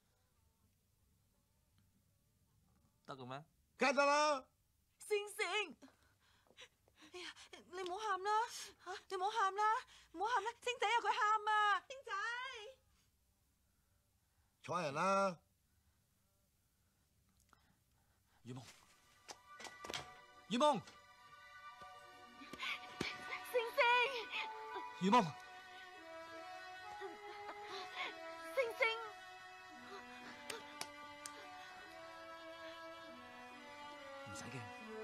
得嘅咩？ 梗係得啦。 星星，哎呀，你唔好喊啦，嚇！你唔好喊啦，唔好喊啦，星仔啊，佢喊啊，星仔。 睬人啦。 余夢，余夢， 星星， 余夢， 星星。 唔使驚。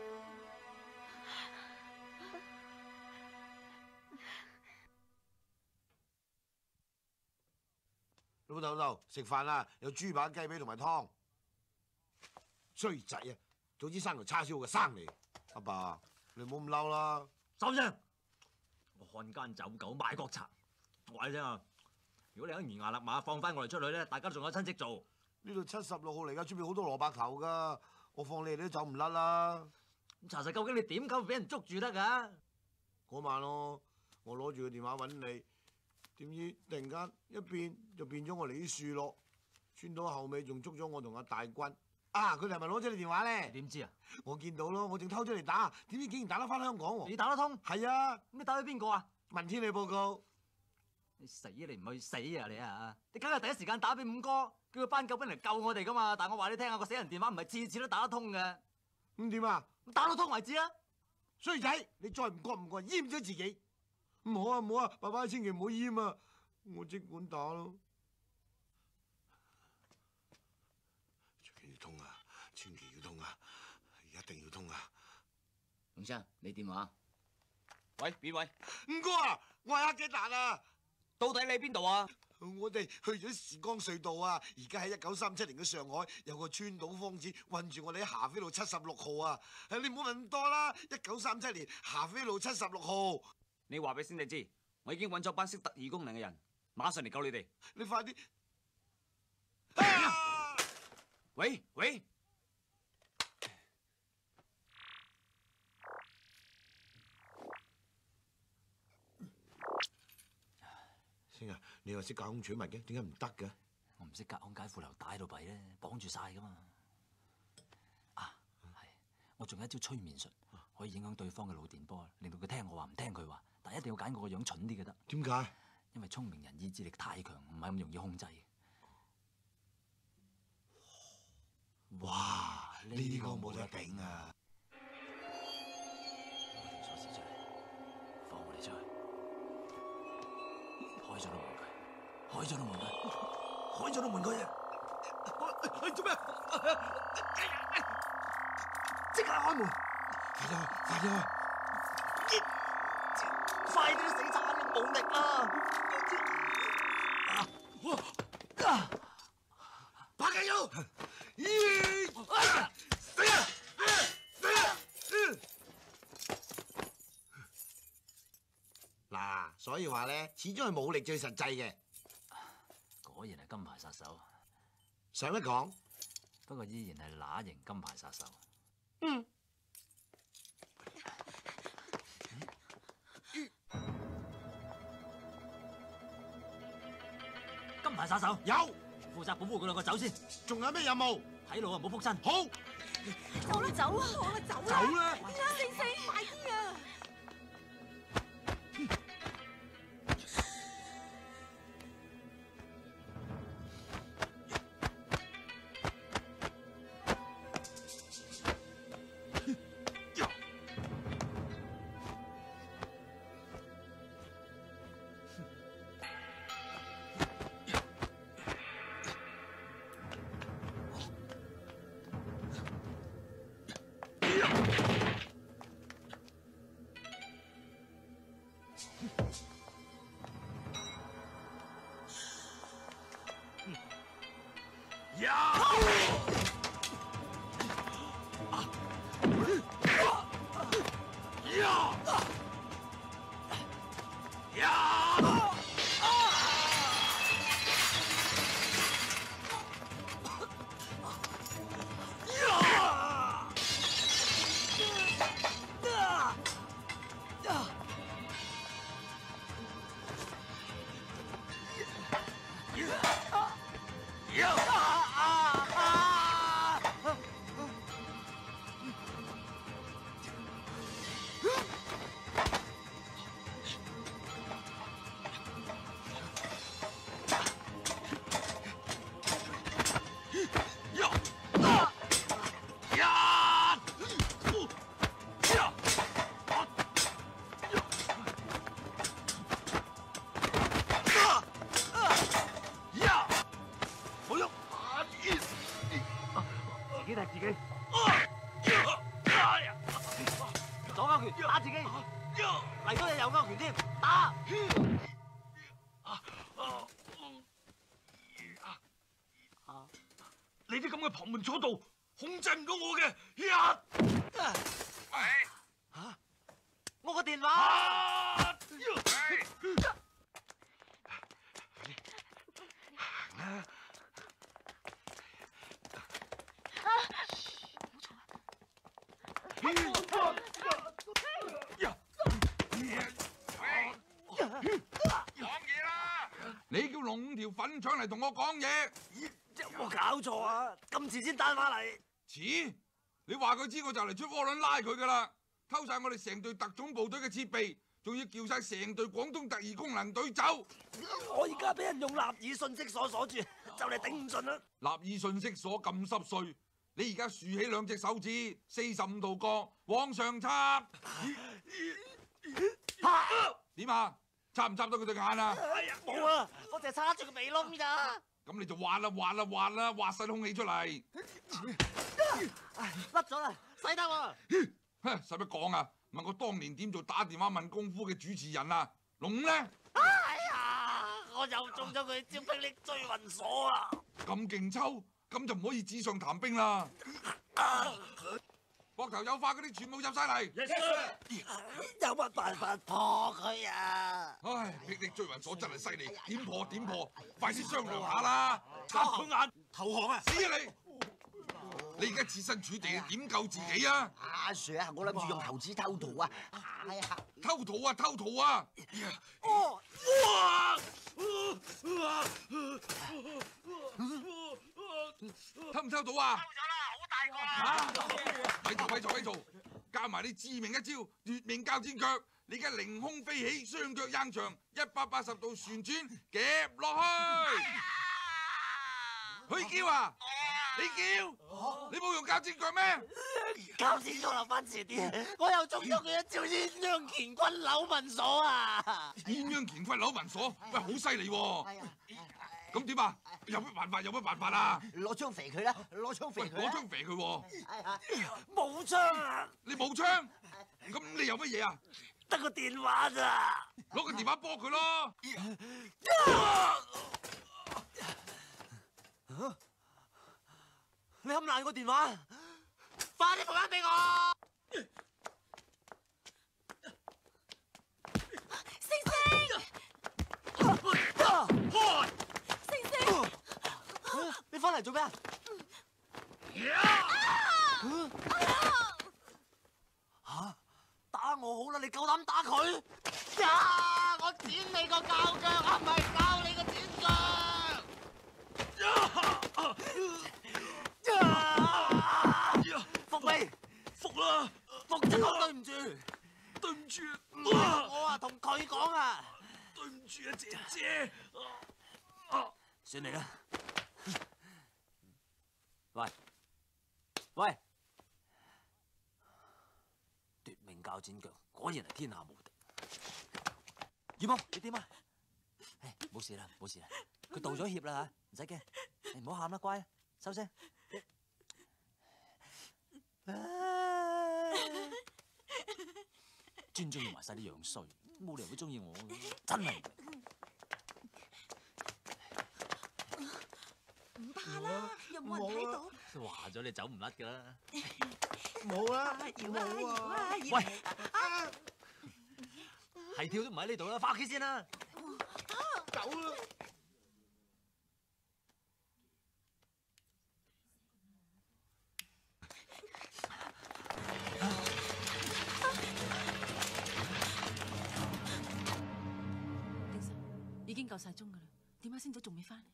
老豆老豆，食飯啦，有豬扒雞髀同埋湯。衰仔啊！早知生條叉燒嘅生你。阿爸，你唔好咁嬲啦。 收聲！我漢奸走狗賣國賊，我話你聽啊！如果你肯懸崖勒馬放翻我哋出去咧，大家都仲有親戚做。 呢度七十六號嚟㗎，出邊好多蘿蔔頭㗎。我放你哋都走唔甩啦。 咁查實究竟你點解會俾人捉住得㗎？ 嗰晚咯，我攞住個電話揾你，點知突然間一變就變咗我嚟啲樹落，穿到後尾仲捉咗我同阿大軍。啊！佢哋係咪攞咗你電話咧？ 點知啊？ 我見到咯，我正偷咗嚟打，點知竟然打得翻香港喎！ 你打得通？ 係啊！ 咁你打俾邊個啊？ 問天氣報告。 你死你唔去死啊你啊！你梗係第一時間打俾五哥，叫佢班救兵嚟救我哋噶嘛。但係我話你聽下，個死人電話唔係次次都打得通嘅。 咁點啊？ 打到通為止啦！ 衰仔，你再唔覺唔覺，閹咗自己。唔好啊唔好啊，爸爸千祈唔好閹啊！我即管打咯。最緊要通啊！千祈要通啊！一定要通啊！ 龍生，你電話？ 喂，邊位？ 五哥啊，我係黑雞達啊！ 到底你喺邊度啊？ 我哋去咗時光隧道啊！而家喺一九三七年嘅上海，有個川島芳子困住我哋喺霞飛路七十六號啊！你唔好問咁多啦！一九三七年霞飛路七十六號， 你話俾先你知，我已經揾咗班識特異功能嘅人，馬上嚟救你哋。 你快啲！ 喂喂， 星啊，你話識隔空取物嘅，點解唔得嘅？ 我唔識隔空解褲頭帶喺度弊咧，綁住晒噶嘛。啊，係，我仲有一招催眠術，可以影響對方嘅腦電波，令到佢聽我話唔聽佢話，但一定要揀我個樣蠢啲嘅得。 點解？ 因為聰明人意志力太強，唔係咁容易控制。 哇！呢個冇得頂啊！ 攞條鎖匙出嚟，放我哋出去。開咗道門佢，開咗道門佢，開咗道門佢啊！ 做咩？ 即刻開門！快啲開！快啲開！ 快啲死賊肯定冇力啦！ 白雞腰！咦！死啊！死啊！嗱，所以話咧，始終係武力最實際嘅。 果然係金牌殺手。 上一講， 不過依然係乸型金牌殺手。 嗯。 金牌殺手有， 負責保護佢兩個走先。 仲有咩任務？ 睇路啊，唔好仆親。 好。 好啦，走啦，好啦，走啦。 走啦！ 四四，快啲啊！ 嚟多隻右勾拳添，打！ 你啲咁嘅旁門左道，控制唔到我嘅。呀！ 喂，嚇！我個電話。 你叫龍五條粉腸嚟同我講嘢， 有冇搞錯啊？咁遲先打翻嚟？ 遲？你話佢知我就嚟出窩輪拉佢噶啦，偷晒我哋成隊特種部隊嘅設備，仲要叫晒成隊廣東特異功能隊走。 我而家俾人用立耳信息鎖鎖住，就嚟頂唔順啦！ 立耳信息鎖咁濕碎，你而家豎起兩隻手指，四十五度角往上插，點啊？插唔插到佢對眼啊？ 哎呀，冇啊！我淨係插住個鼻窿咋。 咁你就挖啦挖啦挖啦，挖晒空氣出嚟。 甩咗啦，使得喎。 使乜講啊？問我當年點做打電話問功夫嘅主持人啊？龍五呢？ 哎呀，我又中咗佢招霹靂追魂鎖啊！ 咁勁抽，咁就唔可以紙上談兵啦。膊頭有化嗰啲全部入晒嚟。 Yes sir。有乜辦法破佢啊？ 唉，霹靂追魂鎖真係犀利，點破點破，快啲商量下啦！ 插佢眼， 投降啊！ 死啊你！ 你而家設身處地點救自己啊！ 阿 Sir 啊，我諗住用猴子偷桃啊！係啊， 偷桃啊，偷桃啊！ 哦， 哇！ 偷唔偷到啊？偷咗啦，好大個啊！咪嘈咪嘈咪嘈，教埋你致命一招奪命鉸剪腳，你而家凌空飛起，雙腳硬長，一百八十度旋轉夾落去。佢叫啊！你叫，你冇用鉸剪腳咩？ 鉸剪腳留翻遲啲，我又中咗佢一招鴛鴦乾坤扭紋鎖啊！ 鴛鴦乾坤扭紋鎖，喂，好犀利喎！咁點啊？有乜辦法？有乜辦法啊？ 攞槍肥佢啦！攞槍肥佢！ 攞槍肥佢喎！ 冇槍啊！ 你冇槍？咁你有乜嘢啊？ 得個電話咋？ 攞個電話幫佢咯！ 你冚爛個電話， 快啲復翻俾我！ 星星，星星， 你翻嚟做咩啊？吓！打我好啦，你夠膽打佢？ 呀！我剪你個鉸腳啊，唔係教你個剪腳。 服未？ 服啦！ 服就講對唔住， 對唔住， 唔係我啊，同佢講啊。 對唔住啊，姐姐。 算你啦。喂喂，奪命鉸剪腳，果然係天下無敵。葉夢，你點啊？唉，冇事啦，冇事啦。佢道咗歉啦嚇，唔使驚。你唔好喊啦，乖，收聲。專中意埋晒啲樣衰，冇理由會中意我嘅，真係唔明。 唔怕啦，又冇人睇到。 話咗你走唔甩㗎啦。 冇啦， 搖啊搖啊搖！ 喂，係跳都唔喺呢度啦，翻屋企先啦。 走啦！ 丁生，已經夠晒鐘㗎啦，點解星仔仲未翻？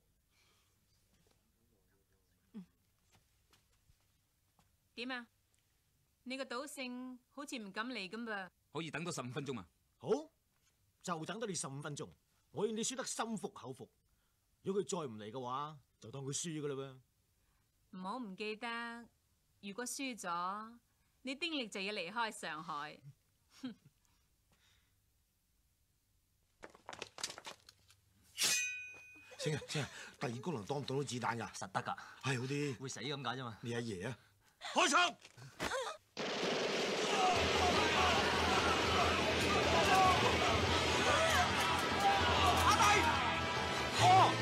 點啊？你個賭聖好似唔敢嚟咁噃。 可以等多十五分鐘啊！ 好，就等多你十五分鐘。我要你輸得心服口服。如果佢再唔嚟嘅話，就當佢輸噶啦噃。 唔好唔記得，如果輸咗，你丁力就要離開上海。 星啊星啊，第二功能當唔當到子彈㗎？ 實得㗎， 係好啲。 會死咁解啫嘛。 你阿爺啊！ 開槍！ 阿弟，哦！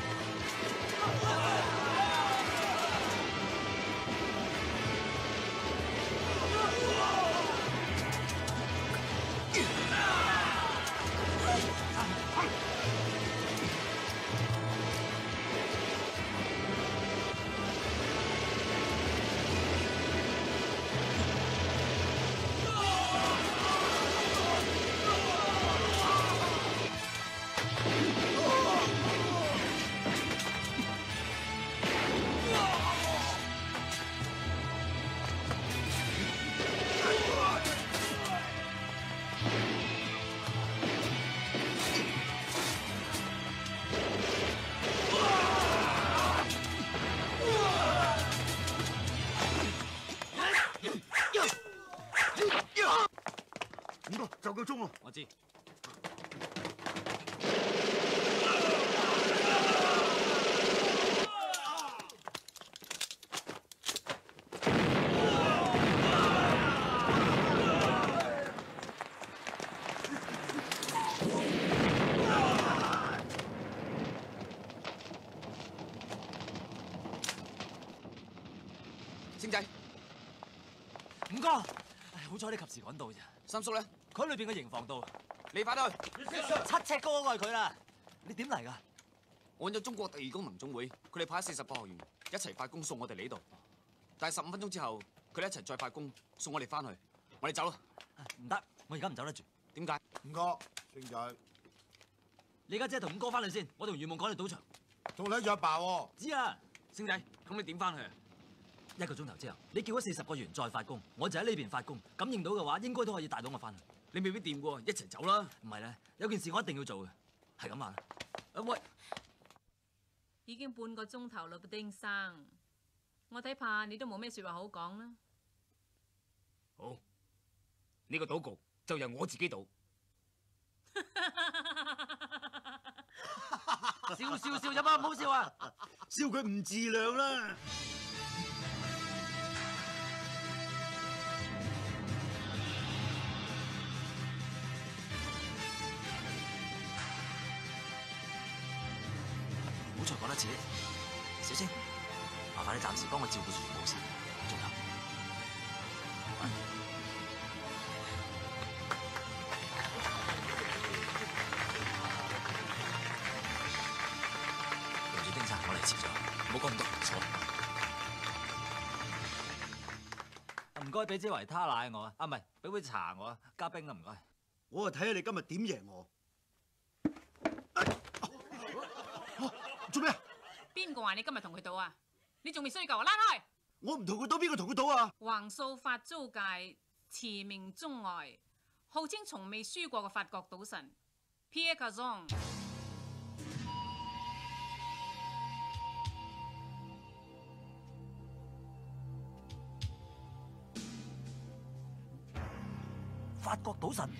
五哥就夠鐘咯。 我知。 星仔，五哥，唉，好彩你及時趕到咋。三叔咧，佢喺裏邊嘅營房度。你快啲去。七尺高嗰個係佢啦。你點嚟㗎？ 按咗中國特異功能總會，佢哋派四十個學員一齊發功送我哋嚟呢度。 但係十五分鐘之後，佢哋一齊再發工，送我哋翻去。我哋走啦。 唔得，我而家唔走得住。 點解？ 五哥，星仔， 你家姐同五哥翻去先，我同余夢趕去賭場。 仲睇住阿爸喎。 知啊，星仔，咁你點翻去啊？一個鐘頭之後，你叫咗四十個員再發工，我就喺呢邊發工。感應到嘅話，應該都可以帶到我翻去。你未必掂嘅喎，一齊走啦。唔係咧，有件事我一定要做嘅，係咁話啦。啊喂！ 已經半個鐘頭啦，丁生，我睇怕你都冇咩説話好講啦。 好，呢個賭局就由我自己賭。 笑笑笑有乜唔好笑啊？ 笑佢唔自量啦！ 唔好再講多次，小青，麻煩你暫時幫我照顧住冇事。仲有，對住丁生，我嚟遲咗，唔好講咁多，坐。唔該，俾支維他奶我啊，啊唔係，俾杯茶我啊，加冰啊，唔該。 我啊睇下你今日點贏我。做咩啊？ 邊個話你今日同佢賭啊？你仲未衰夠啊？拉開！ 我唔同佢賭，邊個同佢賭啊？ 橫掃法租界，馳名中外，號稱從未輸過嘅法國賭神 Pierre Cazon。 法國賭神，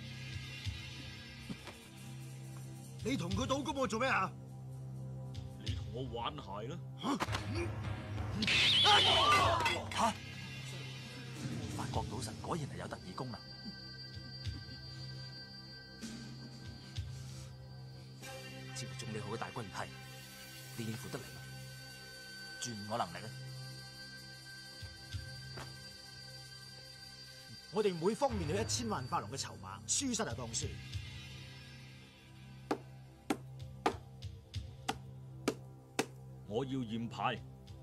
你同佢賭咁我做咩啊？ 你同我玩鞋啦！ 嚇！法國賭神果然係有特異功能。 照中你好嘅大軍係，你應付得嚟嗎？ 轉我能力啊！ 我哋每方面有一千萬法郎嘅籌碼，輸失就當輸。 我要驗牌。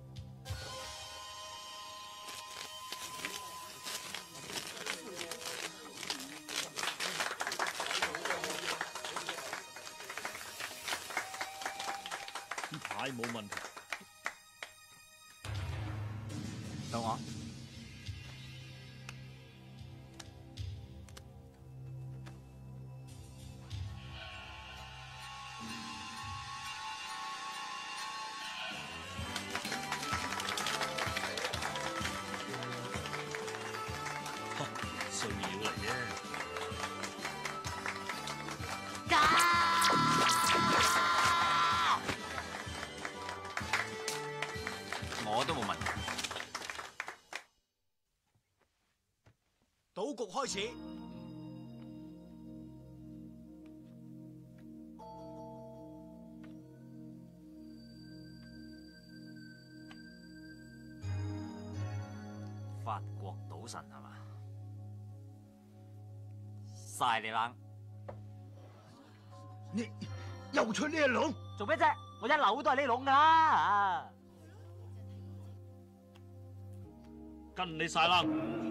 啲牌冇問題。 到我。 碎料嚟啫。 我都冇問題。 賭局開始。 法國賭神係嘛？晒你冷！ 你又出呢一籠？ 做咩啫？我一樓都係呢籠噶啦！ 跟你晒冷。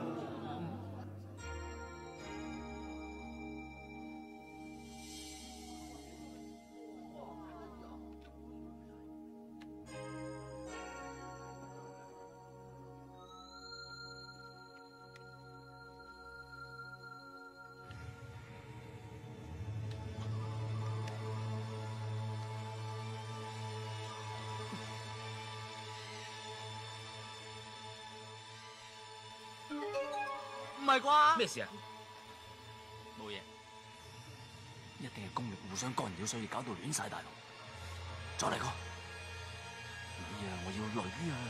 唔係啩？ 咩事啊？ 冇嘢，一定係功力互相干擾，所以搞到亂晒大龍。再嚟個，女啊！我要女啊！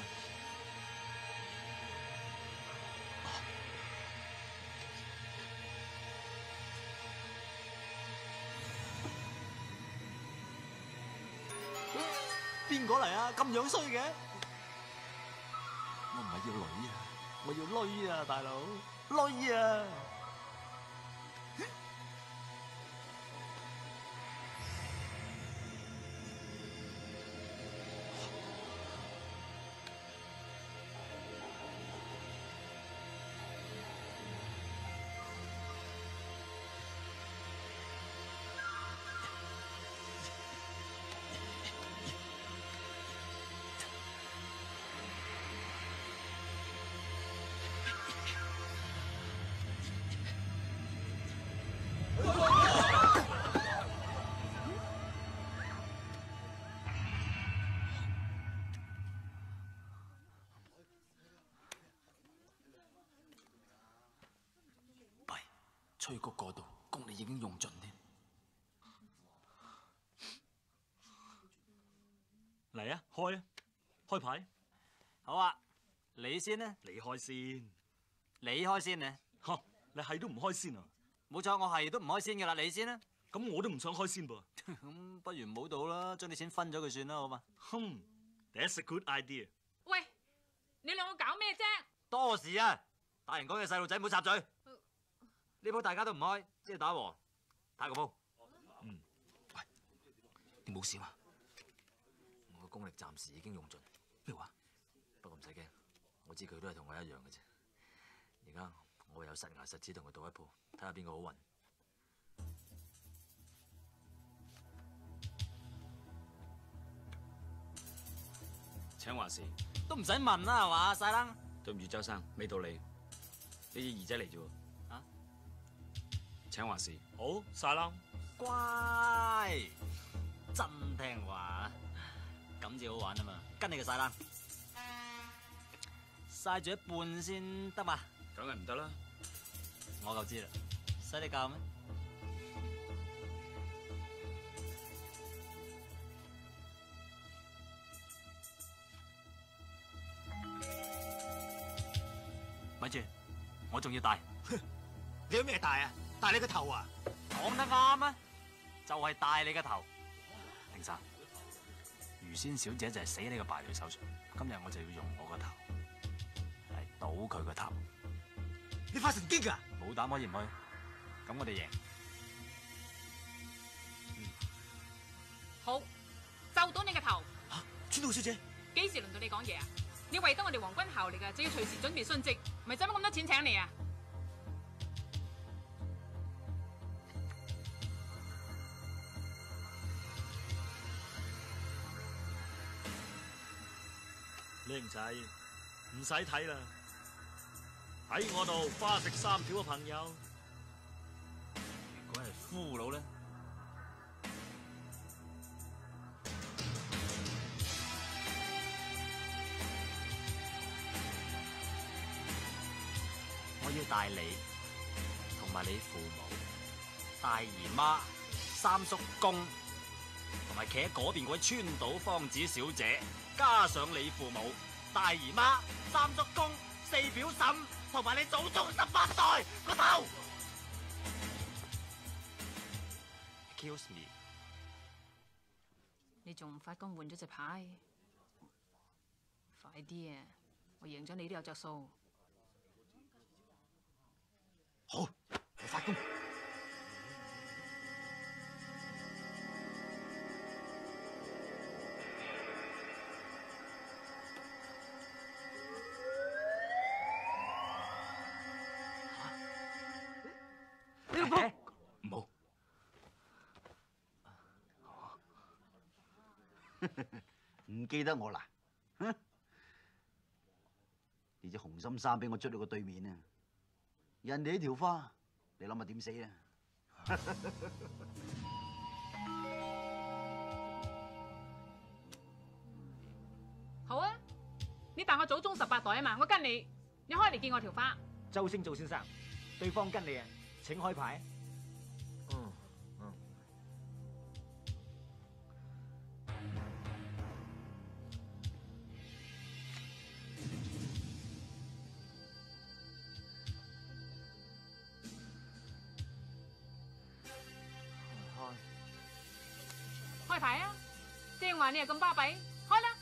邊個嚟啊？咁樣衰嘅？ 我唔係要女啊， 我要女啊，大佬，女啊！ 催谷嗰度功力已經用盡添。 嚟啊，開啊，開牌。 好啊，你先呢？ 你開先。 你開先呢？ 嚇，你係都唔開先啊？ 冇錯，我係都唔開先噶啦，你先啦。 咁我都唔想開先噃。 咁不如唔好賭啦，將啲錢分咗佢算啦，好嘛？ 哼 ，That's a good idea。 喂，你兩個搞咩啫？ 多事啊！大人講嘅細路仔唔好插嘴。呢鋪大家都唔開，即係打和，打個鋪。 嗯，喂，你冇事嘛？我嘅功力暫時已經用盡。咩話？不過唔使驚，我知佢都係同我一樣嘅啫。而家我唯有實牙實齒同佢賭一鋪，睇下邊個好運。 請話事都唔使問啦，係嘛，細冷。 對唔住，周生，未到你，呢啲兒仔嚟啫喎。 啊？ 請話事。好，晒啦。 乖，真聽話，咁至好玩啊嘛。跟你個晒冷，晒住一半先得嘛。 梗係唔得啦。 我就知啦，使你教咩？ 咪住，我仲要戴。 你有咩戴啊？戴你個頭啊！ 講得啱啊，就係戴你個頭。 庭生，魚仙小姐就係死喺呢個敗類手上，今日我就要用我個頭嚟賭佢個頭。 你發神經啊！ 冇膽可以唔去？咁我哋贏。 嗯，好，就賭你個頭。 嚇，川島小姐， 幾時輪到你講嘢啊？你為得我哋皇軍效力㗎，就要隨時準備殉職，咪使乜咁多錢請你啊？ 靚仔，唔使睇啦，喺我度花食三條嘅朋友， 如果係俘虜咧？我要帶你同埋你父母、大姨媽、三叔公，同埋企喺嗰邊嗰位川島芳子小姐，加上你父母、大姨媽、三叔公、四表嬸，同埋你祖宗十八代個頭。Excuse me， 你仲唔快工換咗隻牌？快啲啊！我贏咗你都有着數。 好，我發功。 你老婆唔好， 唔記得我啦？哼！你隻紅心衫俾我捽到個對面啊！人哋呢條花，你諗下點死啊？ 好啊，你扮我祖宗十八代啊嘛，我跟你，你開嚟見我條花。 周星做先生，對方跟你啊，請開牌。 嗯嗯。 開牌啊！正話你又咁巴閉，開啦！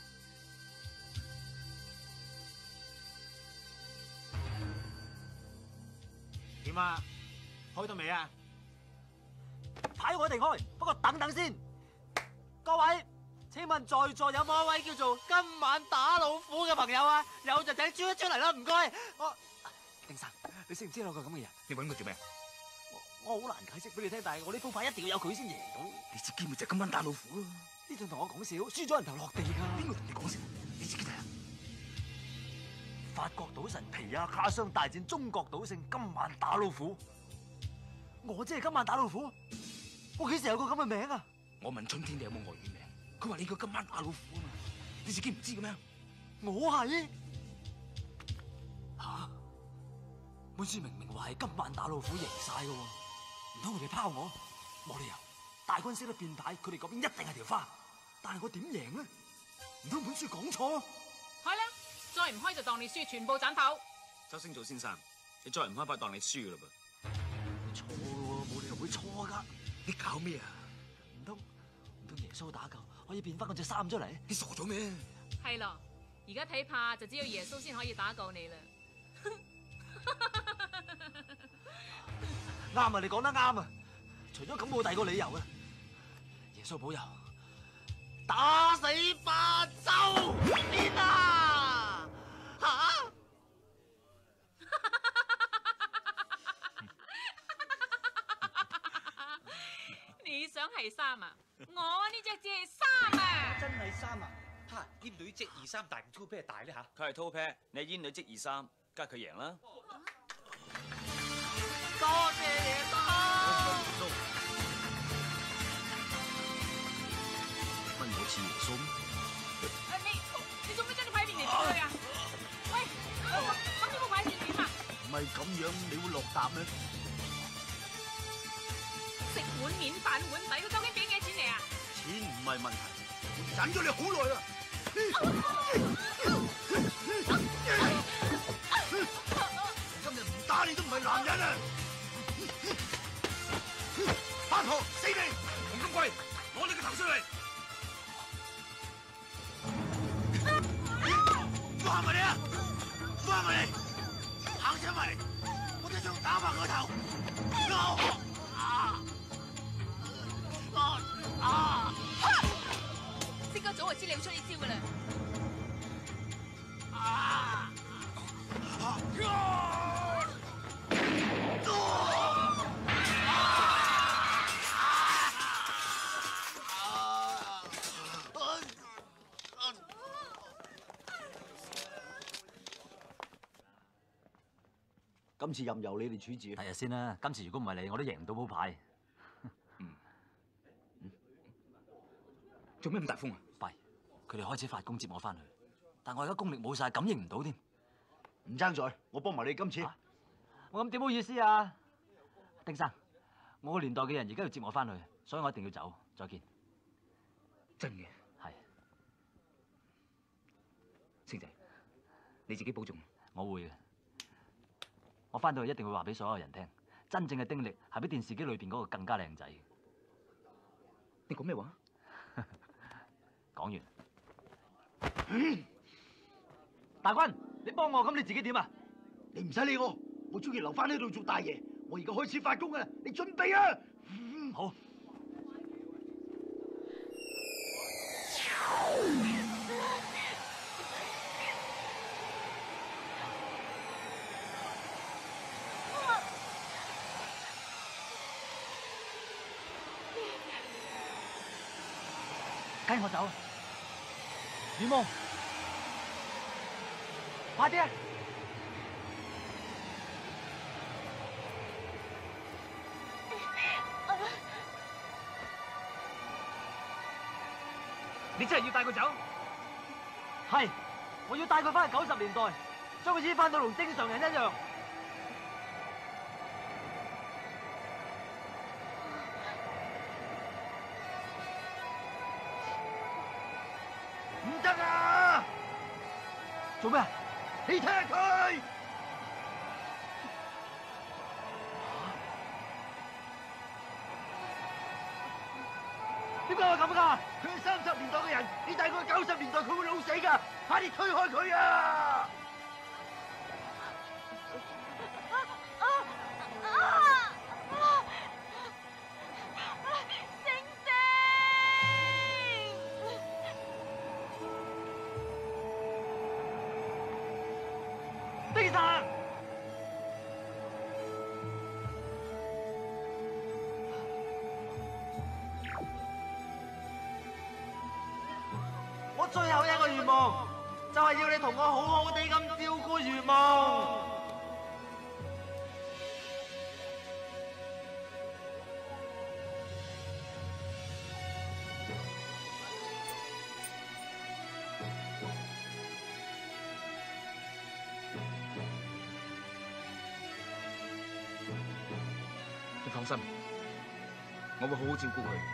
點啊？開到未啊？ 牌我哋開，不過等等先。各位，請問在座有冇一位叫做今晚打老虎嘅朋友啊？有就請出一出嚟啦，唔該。我丁生，你識唔知有個咁嘅人？ 你揾佢做咩？ 我好難解釋俾你聽，但係我呢副牌一定要有佢先贏到。 你自己咪就今晚打老虎咯！ 呢仲同我講笑，輸咗人頭落地㗎。 邊個同你講笑？你自己睇下。 法國賭神皮亞卡商大戰中國賭聖今晚打老虎。我即係今晚打老虎，我幾時有個咁嘅名啊？ 我問春天你有冇外語名，佢話你叫今晚打老虎啊嘛，你自己唔知嘅咩？ 我係嚇， 本書明明話係今晚打老虎贏晒嘅喎，唔通佢哋拋我？冇理由，大軍識得變牌，佢哋嗰邊一定係條花。但係我點贏呢？唔通本書講錯？ 開啦！再唔開就當你輸，全部斬頭。 周星祖先生，你再唔開牌當你輸噶啦噃。 錯嘅喎，冇理由會錯噶。 你搞咩啊？ 唔通唔通耶穌打救可以變翻嗰隻衫出嚟？ 你傻咗咩？ 係咯，而家睇怕就只有耶穌先可以打救你啦。 啱啊！你講得啱啊！除咗咁冇第二個理由啊！耶穌保佑，打死八周天啊！吓！ 你想係衫啊？我呢隻只係衫啊！ 真係衫啊！哈！煙女積二三大唔粗啤大咧吓？ 佢係 two pair，你係煙女積二三，梗係佢贏啦。 多謝耶穌。 分我似耶穌咩？ 誒你你做咩將啲牌變嚟變去啊？喂，咁呢副牌點點啊？ 唔係咁樣，你會落答咩？ 食碗面反碗底，佢究竟俾幾錢嚟啊？ 錢唔係問題，我忍咗你好耐啦。今日唔打你都唔係男人啊！八婆死你！ 洪金貴，攞你個頭出嚟！ 放埋你啊！放埋你！行出埋嚟！我一槍打爆個頭！啊！啊！啊！ 識咗早就知你會出呢招噶啦！ 啊！今次任由你哋處置。 第日先啦，今次如果唔係你，我都贏唔到鋪牌。 做咩咁大風啊？ 弊，佢哋開始發功接我翻去，但我而家功力冇晒，感應唔到添。 唔爭在，我幫埋你今次。 啊、我咁點好意思啊，丁生，我個年代嘅人而家要接我翻去，所以我一定要走。再見。 真嘅？ 係。 星仔，你自己保重。 我會嘅。我翻到去一定會話俾所有人聽，真正嘅丁力係比電視機裏邊嗰個更加靚仔。 你講咩話？ 講完。嗯、大軍，你幫我，咁你自己點啊？ 你唔使理我，我中意留翻喺度做大爺。我而家開始發功啊！你準備啊！ 嗯、好。跟我走，雨夢，快啲啊！ 你真係要帶佢走？ 係，我要帶佢翻去九十年代，將佢醫翻到同正常人一樣。 唔得啊！ 做咩？ 你睇下佢，點解會咁噶？佢係三十年代嘅人，你帶佢去九十年代，佢會老死噶！快啲推開佢啊！ 丁生，我最後一個願望就係要你同我好好地咁照顧如夢。 放心，我會好好照顧佢。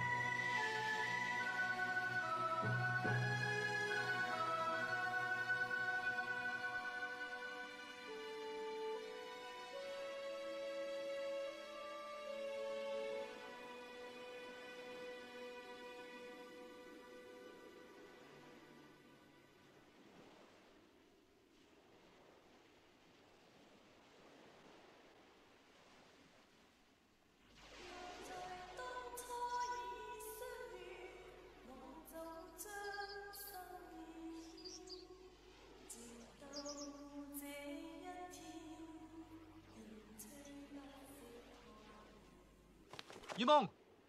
雨夢，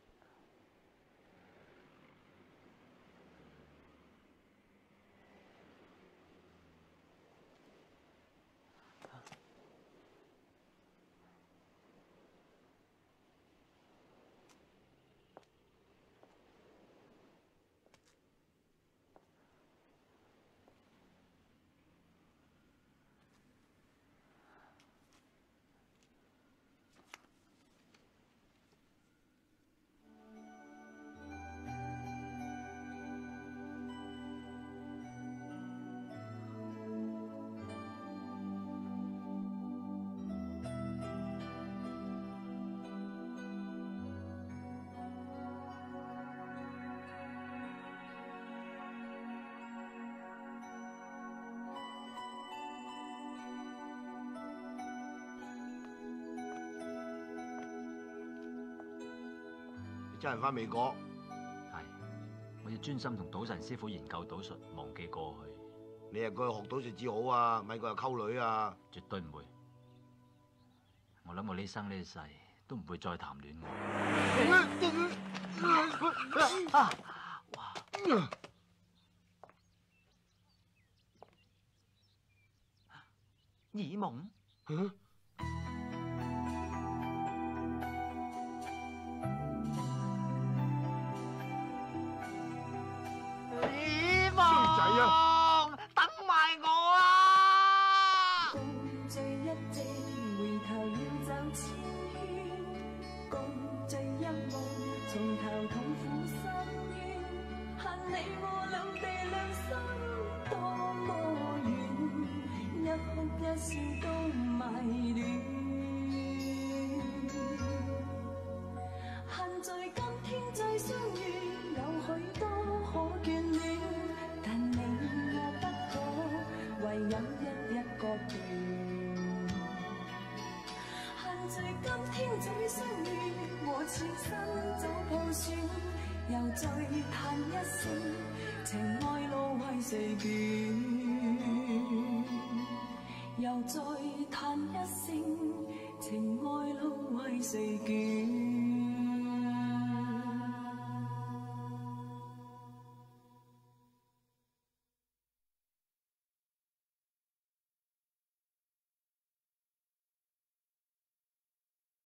真係翻美國？ 係，我要專心同賭神師傅研究賭術，忘記過去。 你係過去學賭術至好啊，咪過去溝女啊！ 絕對唔會。我諗我呢生呢世都唔會再談戀愛。啊！哇！耳夢？ 嗯？ 等埋我啊！共聚一夕，回頭要走千圈；共聚一夢，從頭痛苦深淵。恨你我兩地兩心多麼遠，一哭一笑都迷戀。恨在今天再相遇，有許多可眷戀。唯有一一個段，恨在今天再相遇，和此生早破損，又再嘆一聲，情愛路為誰捲？又再嘆一聲，情愛路為誰捲？